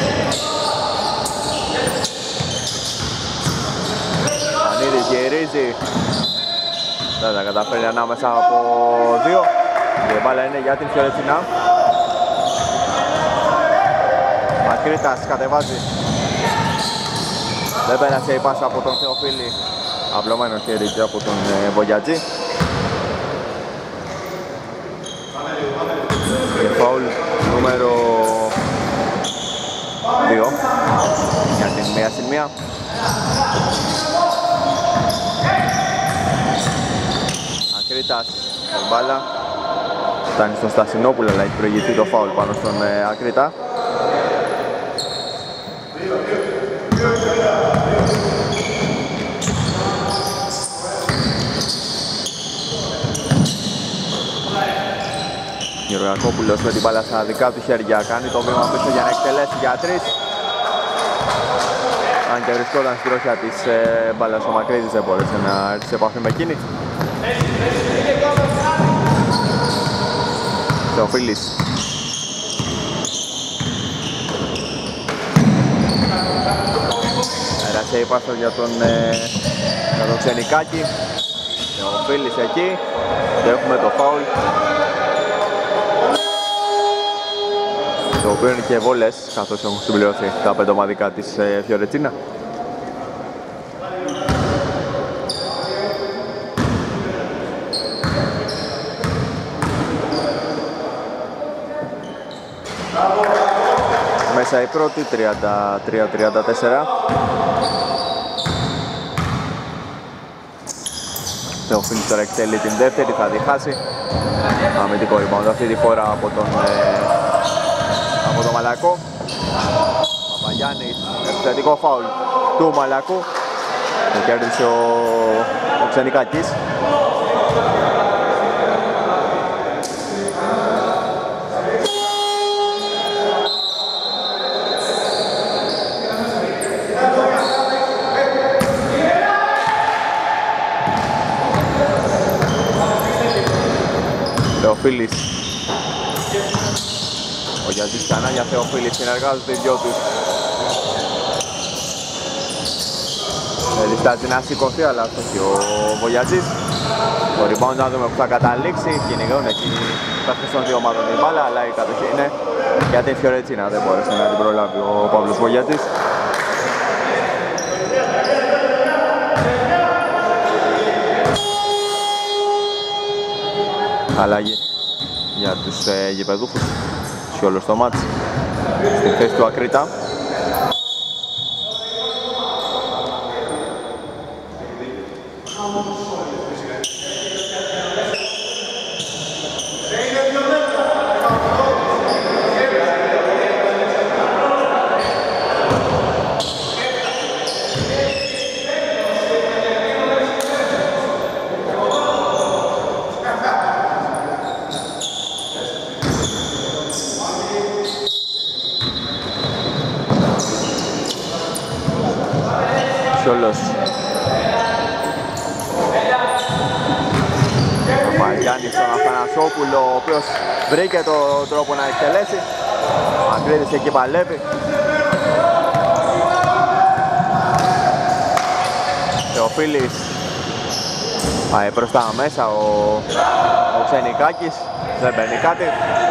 Σπανίδης γυρίζει. Δεν τα καταφέρει ανάμεσα από δύο. Η μπάλα είναι για την Φιωρετσίνα. Μακρύτας κατεβάζει. Δεν πέρασε η πάσα από τον Θεοφίλη. Απλωμένο χέρι και από τον ε, Βογιατζή. Και φάουλ νούμερο δύο για την μία συν μία. Ακρίτας, η μπάλα φτάνει στον Στασινόπουλο, αλλά έχει προηγηθεί το φάουλ πάνω στον ε, Ακρίτα. Γεωργακόπουλος με την μπάλα στα δικά του χέρια, κάνει το βήμα πίσω για να εκτελέσει για τρεις. Αν και βρισκόταν στη ρόχια της ε, μπάλας, ο Μακρύτης δεν μπόρεσε να έρθει σε επαφή με εκείνη. Θεοφίλης. Πέρασε η πάσα για τον, ε, για τον Ξενικάκη. Θεοφίλης εκεί και έχουμε το φάουλ, το οποίο είναι και βόλες, καθώς έχουν συμπληρωθεί τα πέντε ομαδικά της ε, Φιωρετσίνα. Μέσα μέσα η πρώτη, τριάντα τρία τριάντα τέσσερα. Θεοφίλης τώρα εκτελεί την δεύτερη, θα διχάσει. Αμυντικό rebound αυτή τη φορά από τον, ε, από τον Μαλακό. Παπαγιάννης, επιθετικό φάουλ του Μαλακού. Το κέρδισε ο, ο Ξενικάκης. Θεοφίλης. Ο Γιάννης ξανά για Θεοφίλης, συνεργάζονται οι δυο τους. Διστάζει να σηκωθεί, αλλά όχι ο Βογιατζής. Το rebound να δούμε που θα καταλήξει. Κυνηγούν εκεί παίκτες των δύο ομάδων η μπάλα, αλλά η κατοχή είναι για την Φιωρετσίνα. Δεν μπόρεσε να την προλάβει ο Παύλος Βογιατζής. Αλλαγή για τους ε, γηπεδούχους σε όλο το μάτς. Στην θέση του Ακρίτα. Σιόλος. Ο Μαριάννης στον Αθανασόπουλο, ο οποίος βρήκε τον τρόπο να εκτελέσει. Μακρύδης εκεί παλεύει. Θεοφίλης πάει προς τα μέσα ο, ο Ξενικάκης, δεν παίρνει κάτι.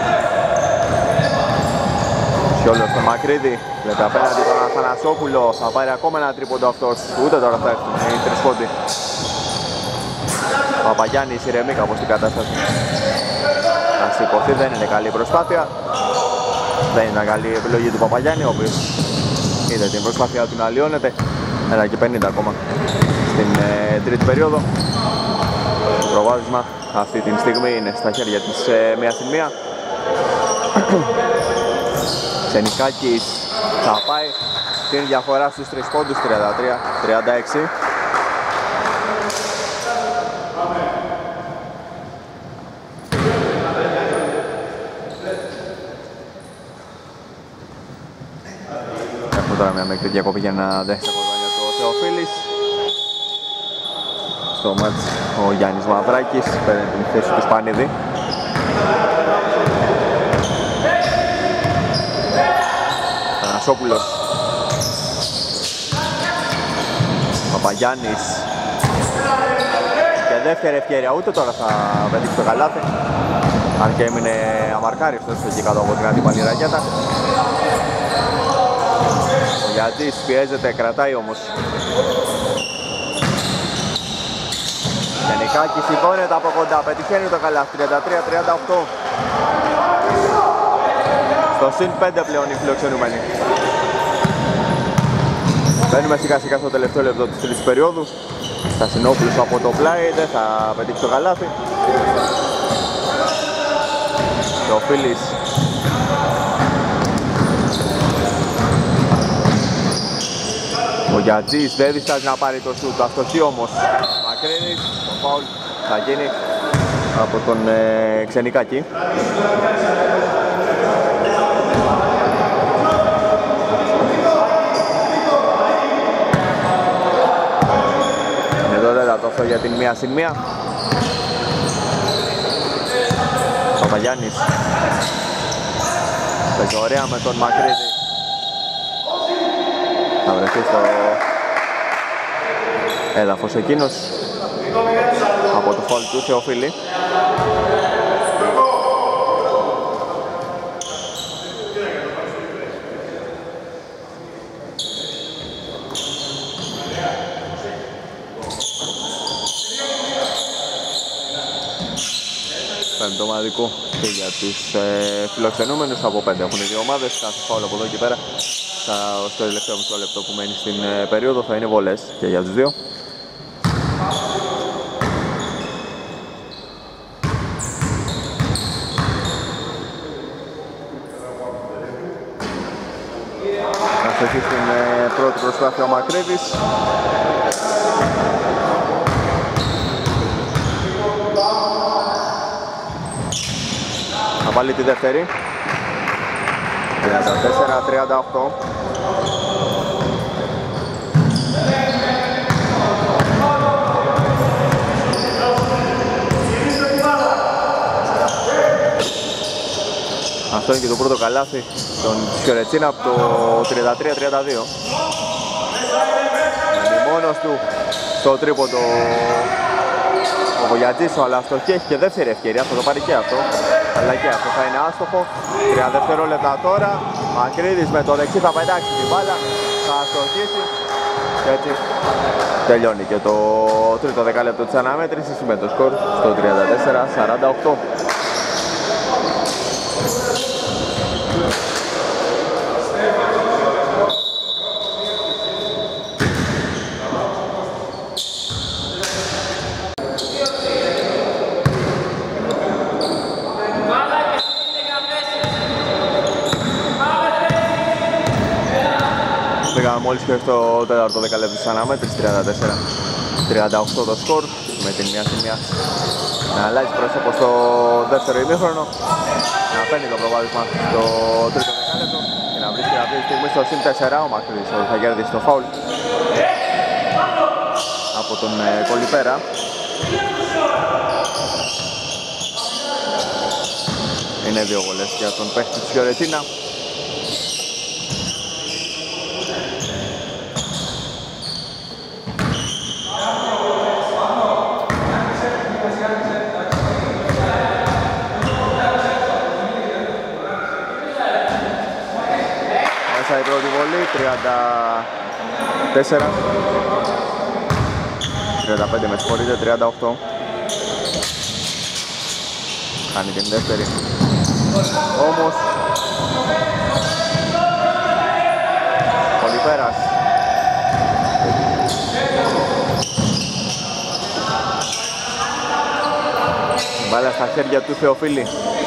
Σιόλος στο Μακρύδη, βλέπει απέναντι τον Αθανασόπουλο, θα πάρει ακόμα ένα τρίποντο αυτός, ούτε τώρα θα έρθουν οι τρεις πόντοι. Ο Παπαγιάννης ηρεμεί κάπως την κατάσταση. Θα σηκωθεί, δεν είναι καλή προσπάθεια. Δεν είναι καλή επιλογή του Παπαγιάννη, ο οποίος είδε την προσπάθεια του να αλλοιώνεται. Ένα και πενήντα ακόμα στην ε, τρίτη περίοδο. Το προβάδισμα αυτή τη στιγμή είναι στα χέρια της ε, μία συν μία. Ξενικάκης θα πάει την διαφορά στους τρεις πόντους, τριάντα τρία τριάντα έξι. Έχουμε τώρα μια μικρή διακοπή για να δέχεται κοντά το Θεοφίλης. Στο μάτς ο Γιάννης Μαυράκης παίρνει την θέση του Σπανίδη. Σόπουλος. Παπαγιάννης. Και δεύτερη ευκαιρία, ούτε τώρα θα πετύχει το καλάθι. Αν και έμεινε αμαρκάριστος εκεί κάτω από την αντίπαλη ρακέτα. Ο Γιαντής πιέζεται, κρατάει όμως. Γενικάκης σηκώνεται από κοντά, πετυχαίνει το καλάθι, τριάντα τρία τριάντα οκτώ. Στο συν πέντε πλέον οι φιλοξενούμενοι. Μπαίνουμε σιγά σιγά στο τελευταίο λεπτό της τρίτης περίοδου. Στασινόπουλος από το πλάι, δεν θα πετύχει το καλάθι. Και ο Φίλης. Ο Γιατζής δεν διστάζει να πάρει το σουτ, αστοχή όμως. Μακρύνης, το φάουλ θα γίνει από τον ε, Ξενικάκη. Αυτό για την μία συν μία. Παπαγιάννης παίζει ωραία με τον Μακρύδη. Θα βρεθεί στο έδαφος εκείνος από το φάουλ του Θεοφίλη. πέμπτο ομαδικό και για τους ε, φιλοξενούμενους. Από πέντε έχουν οι δύο ομάδες. Κάθε φάουλ από εδώ και πέρα θα, στο τελευταίο μισό λεπτό που μένει στην ε, περίοδο θα είναι βολές και για τους δύο. Έχει στην ε, πρώτη προσπάθεια ο Μακρύδης. Θα βάλει τη δεύτερη. τριάντα τέσσερα τριάντα οκτώ. Αυτό είναι και το πρώτο καλάθι των Φιωρετσίνα από το τριάντα τρία τριάντα δύο. Είναι μόνος του στο τρίποντο ο Βογιατζής, αλλά αστοχή έχει και δεύτερη ευκαιρία, θα το πάρει και αυτό. Αλλά και αυτό θα είναι άστοχο. τρία δευτερόλεπτα τώρα. Μακρύδης με το δεξί θα πετάξει την μπάλα, θα αστοχίσει και έτσι τελειώνει και το τρίτο δεκάλεπτο της αναμέτρησης με το σκορ στο τριάντα τέσσερα σαράντα οκτώ. Πήγαμε μόλις και στο τέταρτο δεκαλέπτο της αναμέτρησης, τριάντα τέσσερα τριάντα οκτώ το σκορ, με την μία σημεία να αλλάζει πρόσωπο στο δεύτερο ημίχρονο, να παίρνει το προβάδισμα στο τρίτο δεκάλεπτο και να βρίσκει αυτή τη στιγμή στο συν τέσσερα. Ο Μακρύδης θα κερδίσει το φάουλ από τον Κολυπέρα. Είναι δύο βολές για τον παίχτη της Φιωρετσίνα. Μέσα η πρώτη βολή, τριάντα τέσσερα τριάντα πέντε με συγχωρείτε, τριάντα οκτώ. Κάνει την δεύτερη. Όμως Κολυπέρας. Μπάλα στα χέρια του Θεοφίλη.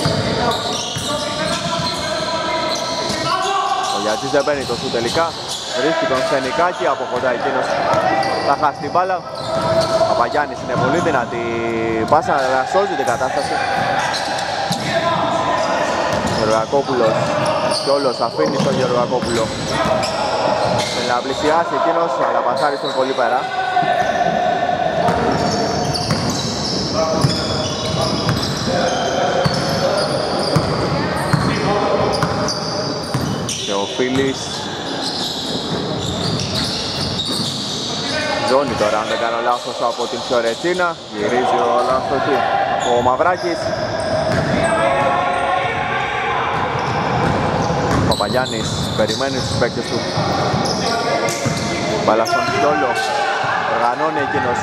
Ο Γιατζής δεν παίρνει το σου τελικά. Βρίσκει τον Σενικάκη, από κοντά εκείνος θα χάσει την μπάλα. Ο Παπαγιάννης είναι πολύ δυνατή πάσα, αλλά σώζει την κατάσταση. Ο Γεωργακόπουλος και όλος αφήνει στον Γεωργακόπουλο. Θέλει να πλησιάσει εκείνος, αλλά πασάρει στον Κολυπέρα. Και ο Φίλης ζώνει τώρα, αν δεν κάνω λάθος, από την Φιωρετσίνα. Γυρίζει ο λάθος του ο Μαυράκης. Ο Παπαγιάννης περιμένει στους παίκτες του. Μπάλα στον Φιόλο, οργανώνει εκείνος.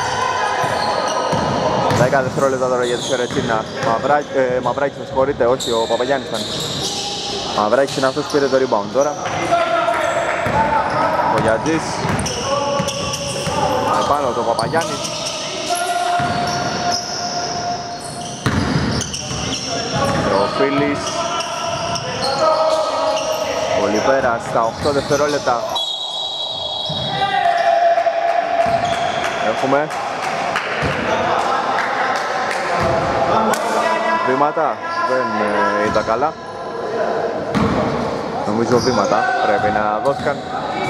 δέκα δευτερόλεπτα τώρα για τη Φιωρετσίνα. Μαυράκης, ε, Μαυράκης με συγχωρείτε, όχι, ο Παπαγιάννης ήταν. Μαυράκης είναι αυτός που πήρε το rebound τώρα. Ο Γιατζής πάνω το Παπαγιάννης. Ο Φίλης. Κολυπέρας στα οκτώ δευτερόλεπτα. Έχουμε βήματα, δεν ε, ήταν καλά. Νομίζω βήματα πρέπει να δώθηκαν.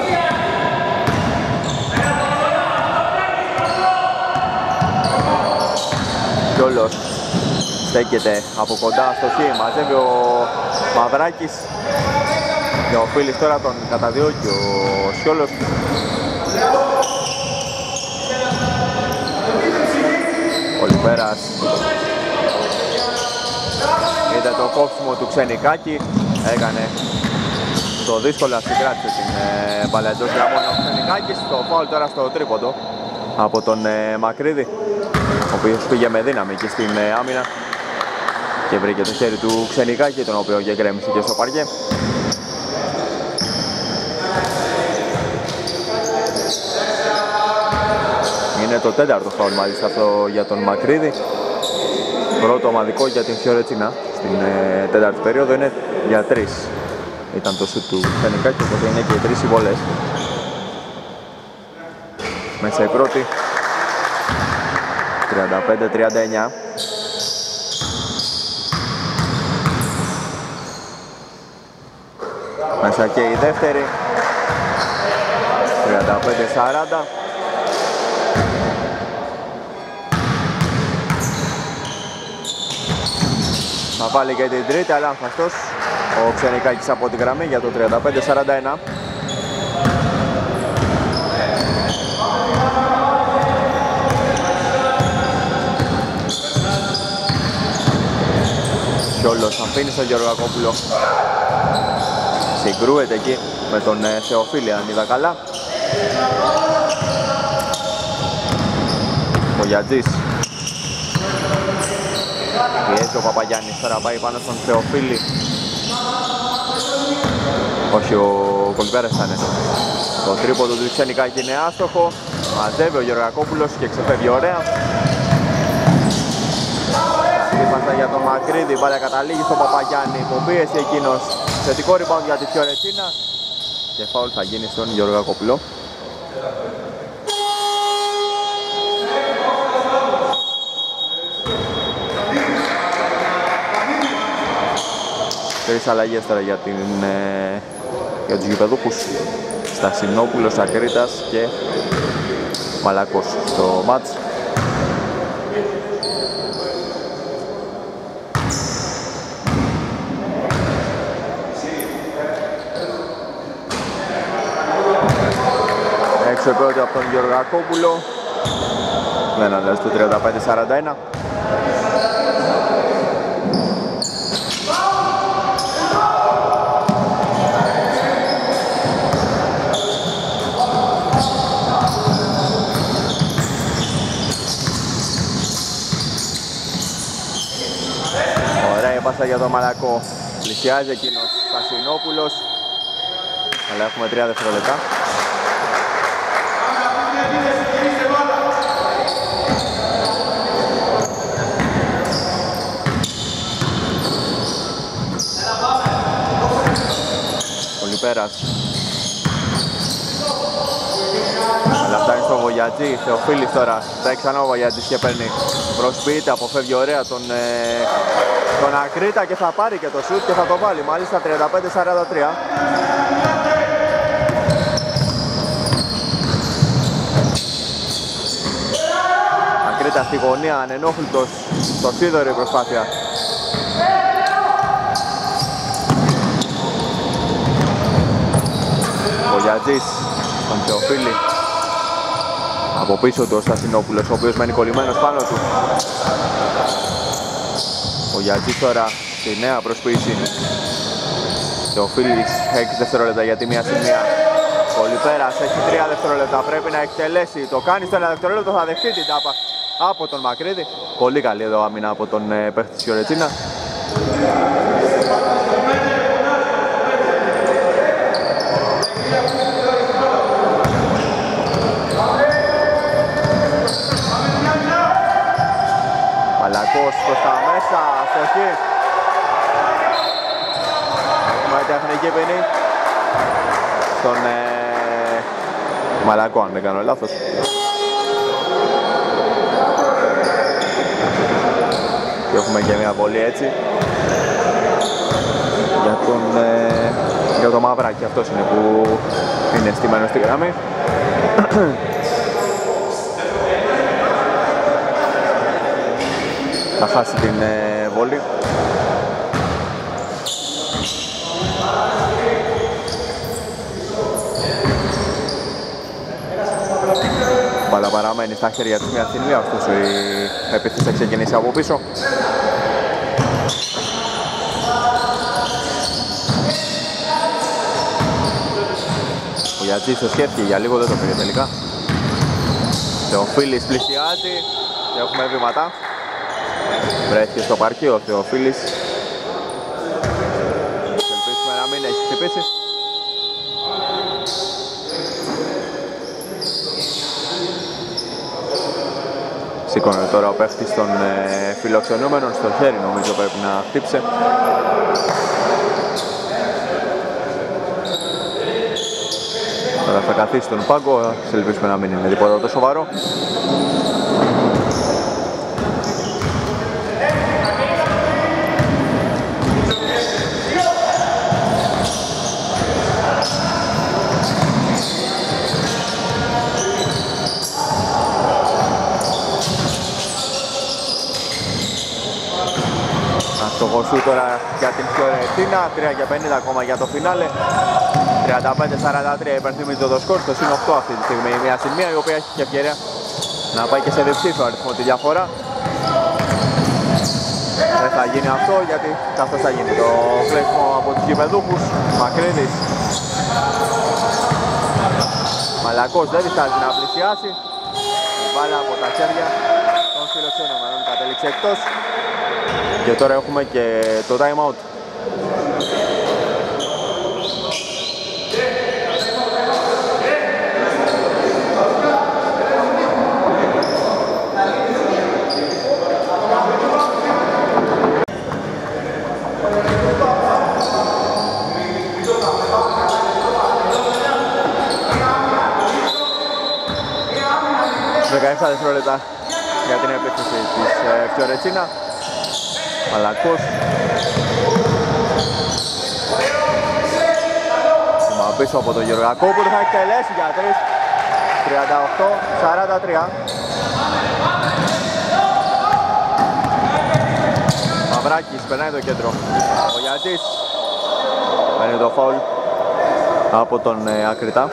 Κιόλος στέκεται από κοντά στο χ, μαζεύει ο Μαυράκης και ο Φίλης τώρα τον καταδιώκει ο Σιόλος. Κολυπέρας είδε το κόψιμο του Ξενικάκη, έκανε το δύσκολο, συγκράτησε την ε, μπάλα εντός γραμμών ο Ξενικάκης. Το φάουλ τώρα στο τρίποντο από τον ε, Μακρύδη, ο οποίος πήγε με δύναμη και στην ε, άμυνα. και βρήκε το χέρι του Ξενικάκη, τον οποίο και γκρέμισε και στο παρκέ. Είναι το τέταρτο φάουλ μάλιστα αυτό για τον Μακρύδη. Πρώτο ομαδικό για την Φιωρετσίνα στην ε, τέταρτη περίοδο, είναι για τρεις. Ήταν το σουτ του Ξενικάκη, οπότε είναι και οι τρεις οι βολές. Μέσα η πρώτη, τριάντα πέντε τριάντα εννιά. Μέσα και η δεύτερη, τριάντα πέντε σαράντα. Θα βάλει και την τρίτη, αλλά αυτός ο Ξενικάκης από την γραμμή για το τριάντα πέντε σαράντα ένα. Σιόλος αφήνει στον Γεωργακόπουλο. Συγκρούεται εκεί με τον ε, Θεοφίλη, αν είδα καλά. Ο Γιατζής. Πιέζει ο Παπαγιάννης, τώρα πάει πάνω στον Θεοφίλη. Όχι, ο Κολυμπέρας ήταν. Το τρίποντο του Ξενικάκη είναι άστοχο. Μαζεύει ο Γεωργακόπουλος και ξεφεύγει ωραία. Πάσα για τον Μακρύδη, μπάλα καταλήγει στον Παπαγιάννη, το πίεσε εκείνος. Θετικό rebound για τη Φιωρετσίνα και φάουλ θα γίνει στον Γεωργακόπουλο. Τρεις αλλαγές τώρα για, την, ε, για τους γηπεδούχους. Στασινόπουλος, Ακρίτας και Μαλακός στο μάτς. Έξω επέωτη από τον Γεωργακόπουλο. Δεν αλλάζει το τριάντα πέντε σαράντα ένα. Πάσα για τον Μαλακό. Πλησιάζει εκείνος Στασινόπουλος. Αλλά έχουμε τρία δευτερόλεπτα. Πολυπέρας. Αλλά φτάνει στο Βογιατζή. Θεοφίλης τώρα. Φτάει ξανά ο Βογιατζής και παίρνει. Προσποιείται, αποφεύγει ωραία τον, ε, τον Ακρίτα και θα πάρει και το σουτ και θα το βάλει. Μάλιστα τριάντα πέντε σαράντα τρία. Ακρίτα στη γωνία, ανενόχλητος, στο σίδωρο η προσπάθεια. Ο Γιατζής, τον Θεοφίλη. Από πίσω του ο Στασινόπουλος, ο οποίος μένει κολλημένος πάνω του. Ο Γιατζής τώρα στη νέα προσποίηση. Θεοφίλης έξι δευτερόλεπτα για τη μία σημεία. Πολυπέρας έχει τρία δευτερόλεπτα, πρέπει να εκτελέσει. Το κάνει στο ένα δευτερόλεπτο, θα δεχτεί την τάπα από τον Μακρύδη. Πολύ καλή εδώ άμυνα από τον ε, παίχτη της Φιωρετσίνα. Μαλακός προς τα μέσα, αστοχή. Έχουμε τεχνική ποινή στον ε, Μαλακό, αν δεν κάνω λάθος. Και έχουμε και μια βολή έτσι για τον, ε, για το Μαυράκι, αυτός είναι που είναι στημένος στη γραμμή. Θα χάσει την ε, βόλη. Μπάλα παραμένει στα χέρια της μια στιγμή, ωστόσο η επίθεση θα ξεκινήσει από πίσω. Ο Γιατζής το σκέφτηκε, για λίγο δεν το πήρε τελικά. Θεοφίλης πλησιάζει και έχουμε βήματα. Βρέθηκε στο παρκείο ο Θεοφίλης. Ελπίσουμε να μην έχει χτυπήσει. Σήκωνε τώρα ο παίχτης των ε, φιλοξενούμενων, στο χέρι νομίζω πρέπει να χτύψε. Τώρα θα καθίσει στον πάγκο, ελπίσουμε να μην είναι τίποτα το σοβαρό. Το σου τώρα για την Φιωρεντίνα, τρία και πενήντα ακόμα για το φινάλε. τριάντα πέντε σαράντα τρία υπερθυμίζει το σκορ, στο συν οκτώ αυτή τη στιγμή μια συν μία, η οποία έχει και ευκαιρία να πάει και σε διψήφιο αριθμό τη διαφορά. Δεν θα γίνει αυτό γιατί καθώς θα γίνει το κλέψιμο από τους γηπεδούχους. Μακρύδης, Μαλακός δεν διστάζει να πλησιάσει. Η μπάλα από τα χέρια των φιλοξενούμενων κατέληξε εκτός. Και τώρα έχουμε και το time out. δεκαεπτά δευτερόλεπτα για την επίθεση της ε, Φιωρεντίνα. Μαλακός. Μα πίσω από τον Γεωργακόπουλο θα εκτελέσει για τρεις. τριάντα οκτώ σαράντα τρία. Μαυράκης περνάει το κέντρο. Ο Γιαντής παίρνει το φάουλ από τον ε, Ακριτά.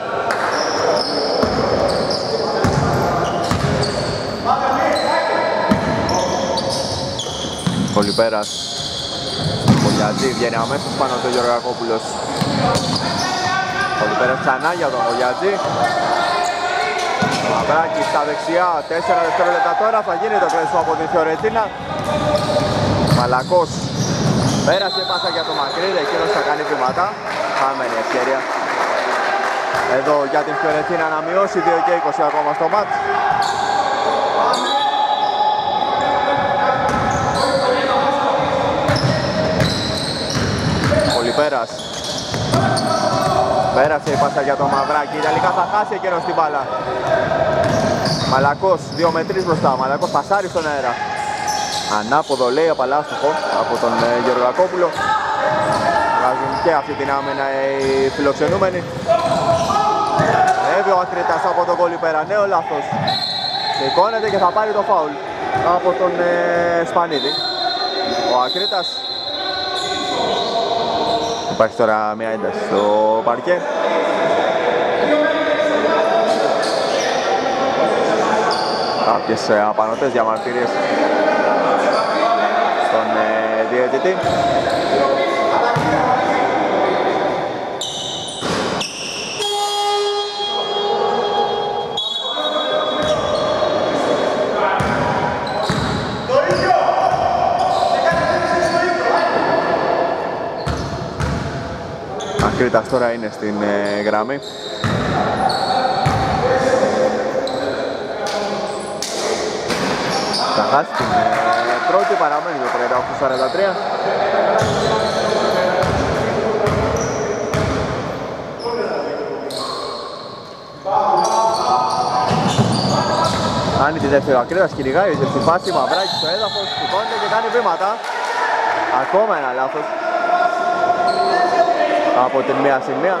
Κολυπέρας, ο Γιατζή βγαίνει αμέσως πάνω από τον Γεωργακόπουλος. Κολυπέρας ξανά για τον Γιατζή. Μαυράκης στα δεξιά, τέσσερα δευτερόλεπτα τώρα, θα γίνει το κλέψιμο από την Φιωρεντίνα. Μαλακός, πέρασε πάσα για τον Μακρύδη, εκείνος θα κάνει βήματα. Χαμένη ευκαιρία εδώ για την Φιωρεντίνα να μειώσει, δύο και είκοσι ακόμα στο μάτς. Πέρας. Πέρασε η πάσα για τον Μαυράκη, τελικά θα χάσει εκείνος την μπάλα. Μαλακός, δύο με τρία μπροστά, Μαλακός πασάρει στον αέρα. Ανάποδο λέει, απαλάστοχο από τον ε, Γεωργακόπουλο. Βγάζουν και αυτή την άμυνα οι φιλοξενούμενοι. Έβει ο Ακριτάς από τον Κολυπέρα, νέο λάθος. Σηκώνεται και θα πάρει το φάουλ από τον ε, Σπανίδη. Ο Ακρίτας. Υπάρχει τώρα μια ένταση στο παρκέ. Κάποιες απανωτές διαμαρτυρίες στον ε, διαιτητή. Κρήτας τώρα είναι στην ε, γραμμή. Θα χάσει την ε, πρώτη, παραμένει το τριάντα οκτώ σαράντα τρία. Κάνει τη δεύτερη ο Ακρίτας, κυνηγάει στη φάση, Μαυράκη στο έδαφος, σηκώνεται και κάνει βήματα. Ακόμα ένα λάθος από την μία στην μία.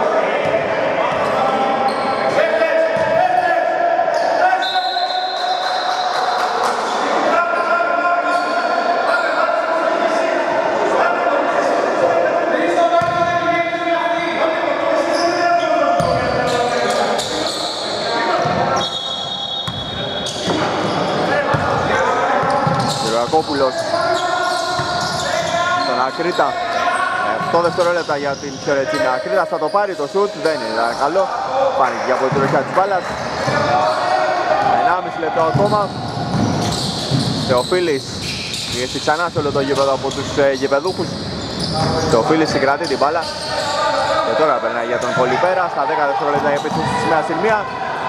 Γεωργακόπουλος στον Ακρίτα. οκτώ δευτερόλεπτα για την Φιωρεντίνα. Ακρίτας θα το πάρει, το σουτ δεν είναι καλό. Φάνηκε από την τροχιά της μπάλας. ενάμιση λεπτό ακόμα. Θεοφίλης Πίεση ξανά σε όλο το γήπεδο από τους ε, γηπεδούχους. Θεοφίλης συγκρατεί την μπάλα. Και τώρα περνάει για τον Πολυπέρα. Στα δέκα δευτερόλεπτα η επίθεση της μία συν μία.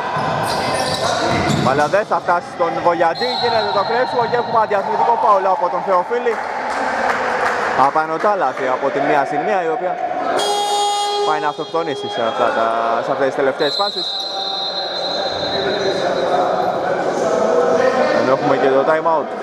Αλλά δεν θα φτάσει στον Βολιατζή. Γίνεται το κρέσιμο και έχουμε αντιαθλητικό φάουλ από τον Θεοφίλη. Απανωτά λάθη από τη μία συν μία, η οποία πάει να αυτοκτονήσει σε, αυτά τα, σε αυτές τις τελευταίες φάσεις. Ενώ έχουμε και το time out.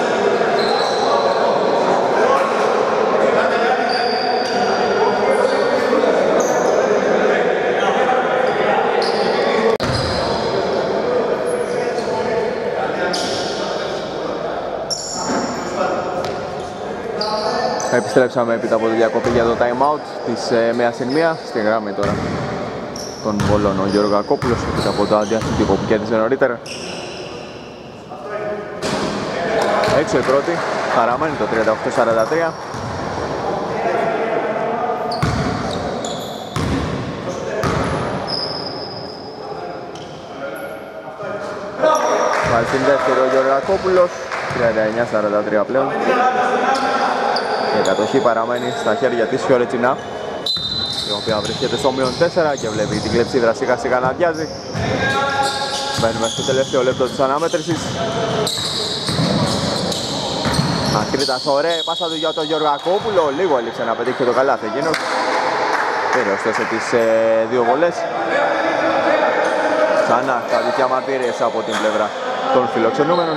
Επιστρέψαμε έπειτα από τη διακοπή για το time out της ε, μία συν μία. Στη γράμμη τώρα τον Βολών ο Γιώργο Ακόπουλος έπειτα από το αντιαθλητικό που κέρδισε νωρίτερα. Έξω η πρώτη, παραμένει το τριάντα οκτώ σαράντα τρία. Βάζει την δεύτερη ο Γιώργο Ακόπουλος, τριάντα εννιά σαράντα τρία πλέον. Η κατοχή παραμένει στα χέρια της Φιωρετσινά, η οποία βρίσκεται στο μείον τέσσερα και βλέπει την κλεψίδρα σιγά σιγά να αδειάζει. Μπαίνουμε στο τελευταίο λεπτό της αναμέτρησης. Ακρίτας ωραία πάσα του για τον Γιώργο Ακόπουλο, λίγο έλειψε να πετύχει το καλάθι εκείνος. Πήρε ωστόσο τις ε, δύο βολές. Ξανά κάτι διαμαρτυρίες από την πλευρά των φιλοξενούμενων.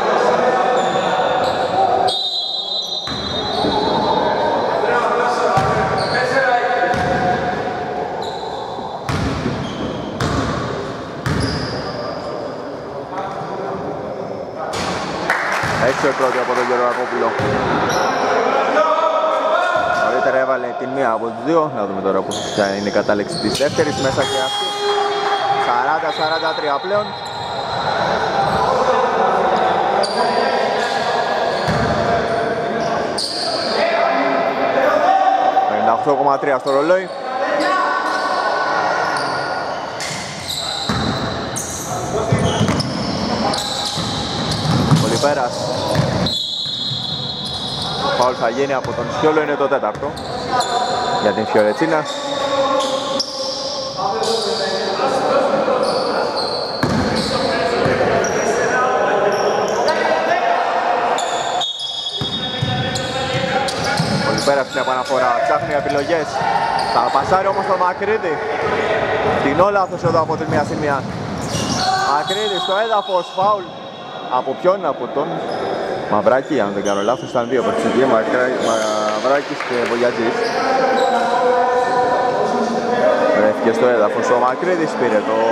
Έξω η πρώτη από τον Γιώργο Ακόπουλο. Νωρίτερα έβαλε την μία από τις δύο. Να δούμε τώρα πώς θα είναι η κατάληξη της δεύτερης. Μέσα και αυτή. σαράντα σαράντα τρία πλέον. πενήντα οκτώ κόμμα τρία στο ρολόι. Πολυπέρας. Φάουλ θα γίνει από τον Σιόλο, είναι το τέταρτο για την Φιωρετσίνα. Πολυπέρας στην επαναφορά, ψάχνει επιλογές. Θα πασάρει όμως τον Μακρύδη. Την όλα λάθος εδώ από τη μία συν μία. Μακρύδη στο έδαφος, φάουλ. Από ποιον, από τον Μαυράκη, αν δεν κάνω λάθος, ήταν δύο παιχνίδια, Μαυράκης και Βολιατζής. Βρέθηκε στο έδαφος, ο Μακρύδης πήρε το...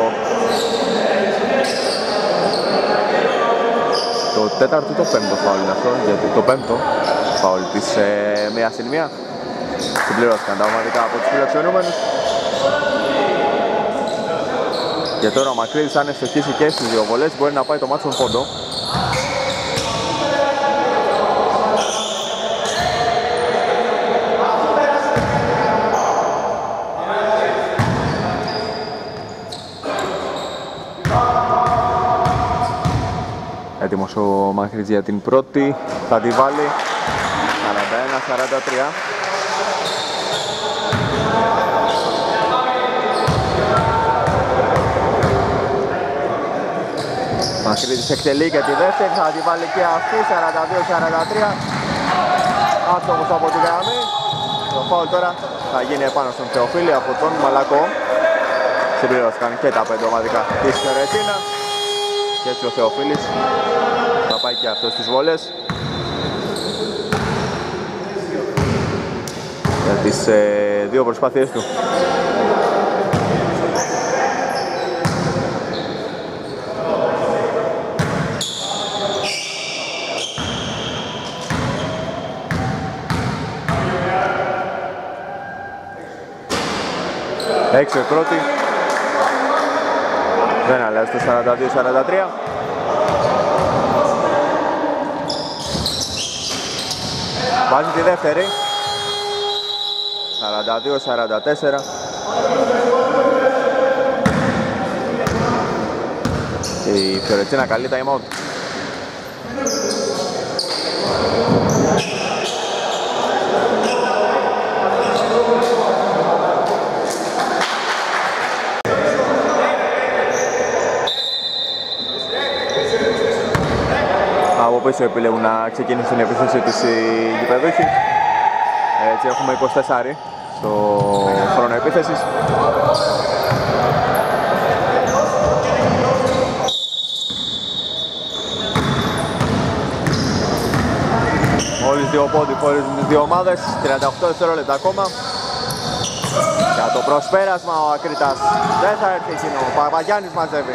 το τέταρτο ή το πέμπτο φάουλ είναι αυτό, γιατί το πέμπτο φάουλ της ε, μία συν μία. Συμπληρώθηκαν τα ομαδικά από τους φιλοξενούμενους. Και τώρα ο Μακρύδης, αν ευστοχίσει και στις δύο βολές, μπορεί να πάει το μάτσο στον πόντο. Έτοιμος ο Μακρύδης για την πρώτη, θα τη βάλει. σαράντα ένα σαράντα τρία. Μακρύδης εκτελεί και τη δεύτερη, θα τη βάλει και αυτή, σαράντα δύο σαράντα τρία. Άστοχος από τη γραμμή. Το φάουλ τώρα θα γίνει επάνω στον Θεοφίλη από τον Μαλακό. Συμπληρώθηκαν και τα πέντε ομαδικά της Φιωρετσίνα. Και έτσι ο Θεοφίλης θα πάει και αυτός στις βόλες. Για τις ε, δύο προσπάθειές του. Έξω η πρώτη. Δεν αλλάζει το σαράντα δύο σαράντα τρία. Βάζει τη δεύτερη. σαράντα δύο σαράντα τέσσερα. Και η Φιωρετσίνα καλεί time out. Από πίσω επιλέγουν να ξεκινήσουν την επίθεση τους οι γηπεδούχοι. Έτσι έχουμε είκοσι τέσσερα στο χρόνο επίθεσης. Μόλις δύο πόντι χωρίς τις δύο ομάδες, τριάντα οκτώ δευτερόλεπτα ακόμα. Για το προσπέρασμα ο Ακρίτας δεν θα έρθει εκείνο, ο Παπαγιάννης μαζεύει.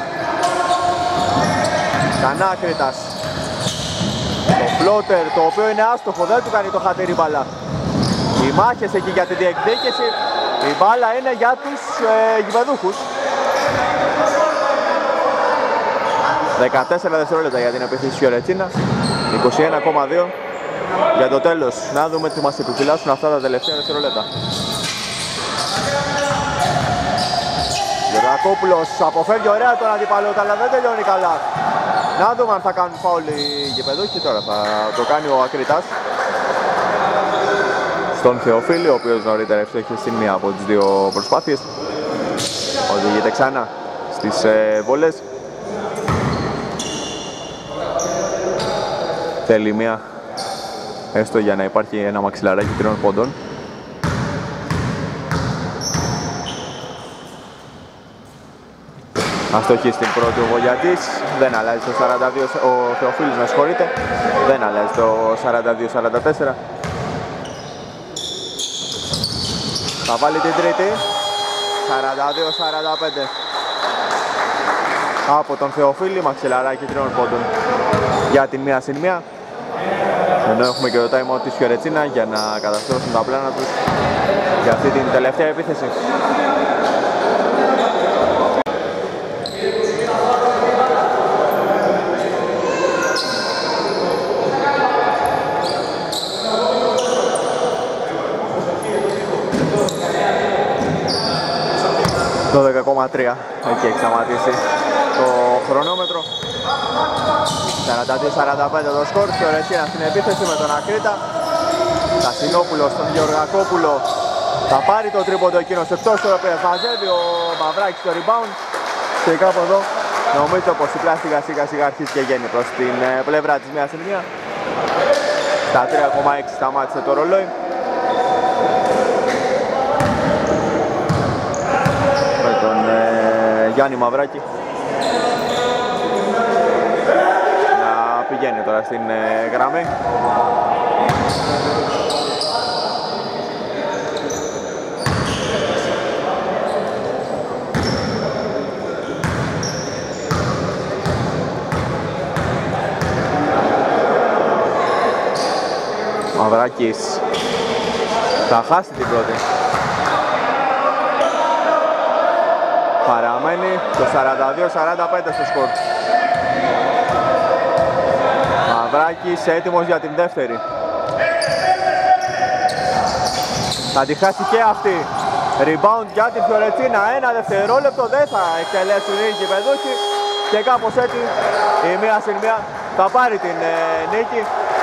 Ξανά Ακρίτας. Το φλότερ, το οποίο είναι άστοχο, δεν του κάνει το χατήρι μπαλά. Οι μάχες εκεί για τη διεκδίκηση, η μπάλα είναι για τους ε, γηπεδούχους. δεκατέσσερα δευτερόλεπτα για την επίθεση Φιωρεντίνα, είκοσι ένα κόμμα δύο. Για το τέλος, να δούμε τι μας επιφυλάσσουν αυτά τα τελευταία δευτερόλεπτα. Γεωργακόπουλος αποφεύγει ωραία τον αντιπαλό, αλλά δεν τελειώνει καλά. Να δούμε αν θα κάνουν φάουλ οι γηπεδούχοι, τώρα θα το κάνει ο Ακρίτας. Στον Θεοφίλη, ο οποίος νωρίτερα ευτύχησε στην μία από τις δύο προσπάθειες. Οδηγείται ξανά στις ε, βολές. Θέλει μία, έστω για να υπάρχει ένα μαξιλαράκι τριών πόντων. Αστοχή στην πρώτη ο Βογιατής, δεν αλλάζει το σαράντα δύο, ο Θεοφίλης με συγχωρείτε, δεν αλλάζει το σαράντα δύο σαράντα τέσσερα. Θα βάλει την τρίτη, σαράντα δύο σαράντα πέντε. Από τον Θεοφίλη, μαξιλαράκι τριών πόντων για την μία συν μία. Ενώ έχουμε και το time out της Φιωρεντίνα για να καταστρώσουν τα πλάνα τους για αυτή την τελευταία επίθεση. δώδεκα κόμμα τρία, εκεί έχει σταματήσει το χρονόμετρο. σαράντα δύο σαράντα πέντε το σκορ, Φιωρεντίνα στην επίθεση με τον Ακρίτα. Τασινόπουλος στον Γεωργακόπουλο, θα πάρει το τρίποντο εκείνος εκτός, ο οποίος μαζεύει ο Μαυράκης στο rebound. Και κάπου εδώ νομίζω πως η πλάστικα σιγά σιγά αρχίζει και βγαίνει προς την πλευρά της μία συν μία. Στα τρία κόμμα έξι σταμάτησε το ρολόι. Με τον ε, Γιάννη Μαυράκη να πηγαίνει τώρα στην ε, γραμμή. Μαυράκης θα χάσει την πρώτη. Παραμένει το σαράντα δύο σαράντα πέντε στο σκορ. Μαυράκης έτοιμος για την δεύτερη. Θα τη χάσει και αυτή. Rebound για την Φιωρεντίνα. Ένα δευτερόλεπτο, δεν θα εκτελέσουν οι γηπεδούχοι. Και κάπως έτσι η μία συν μία θα πάρει την ε, νίκη.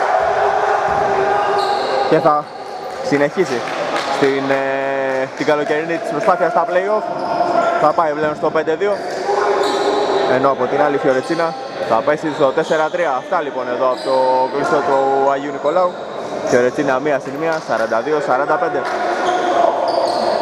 Και θα συνεχίσει στην, ε, την καλοκαιρινή της προσπάθεια στα play-off. Θα πάει πλέον στο πέντε δύο. Ενώ από την άλλη Φιωρεντίνα θα πέσει στο τέσσερα τρία. Αυτά λοιπόν εδώ από το κλειστό του Αγίου Νικολάου. Φιωρεντίνα μία συν μία, σαράντα δύο σαράντα πέντε.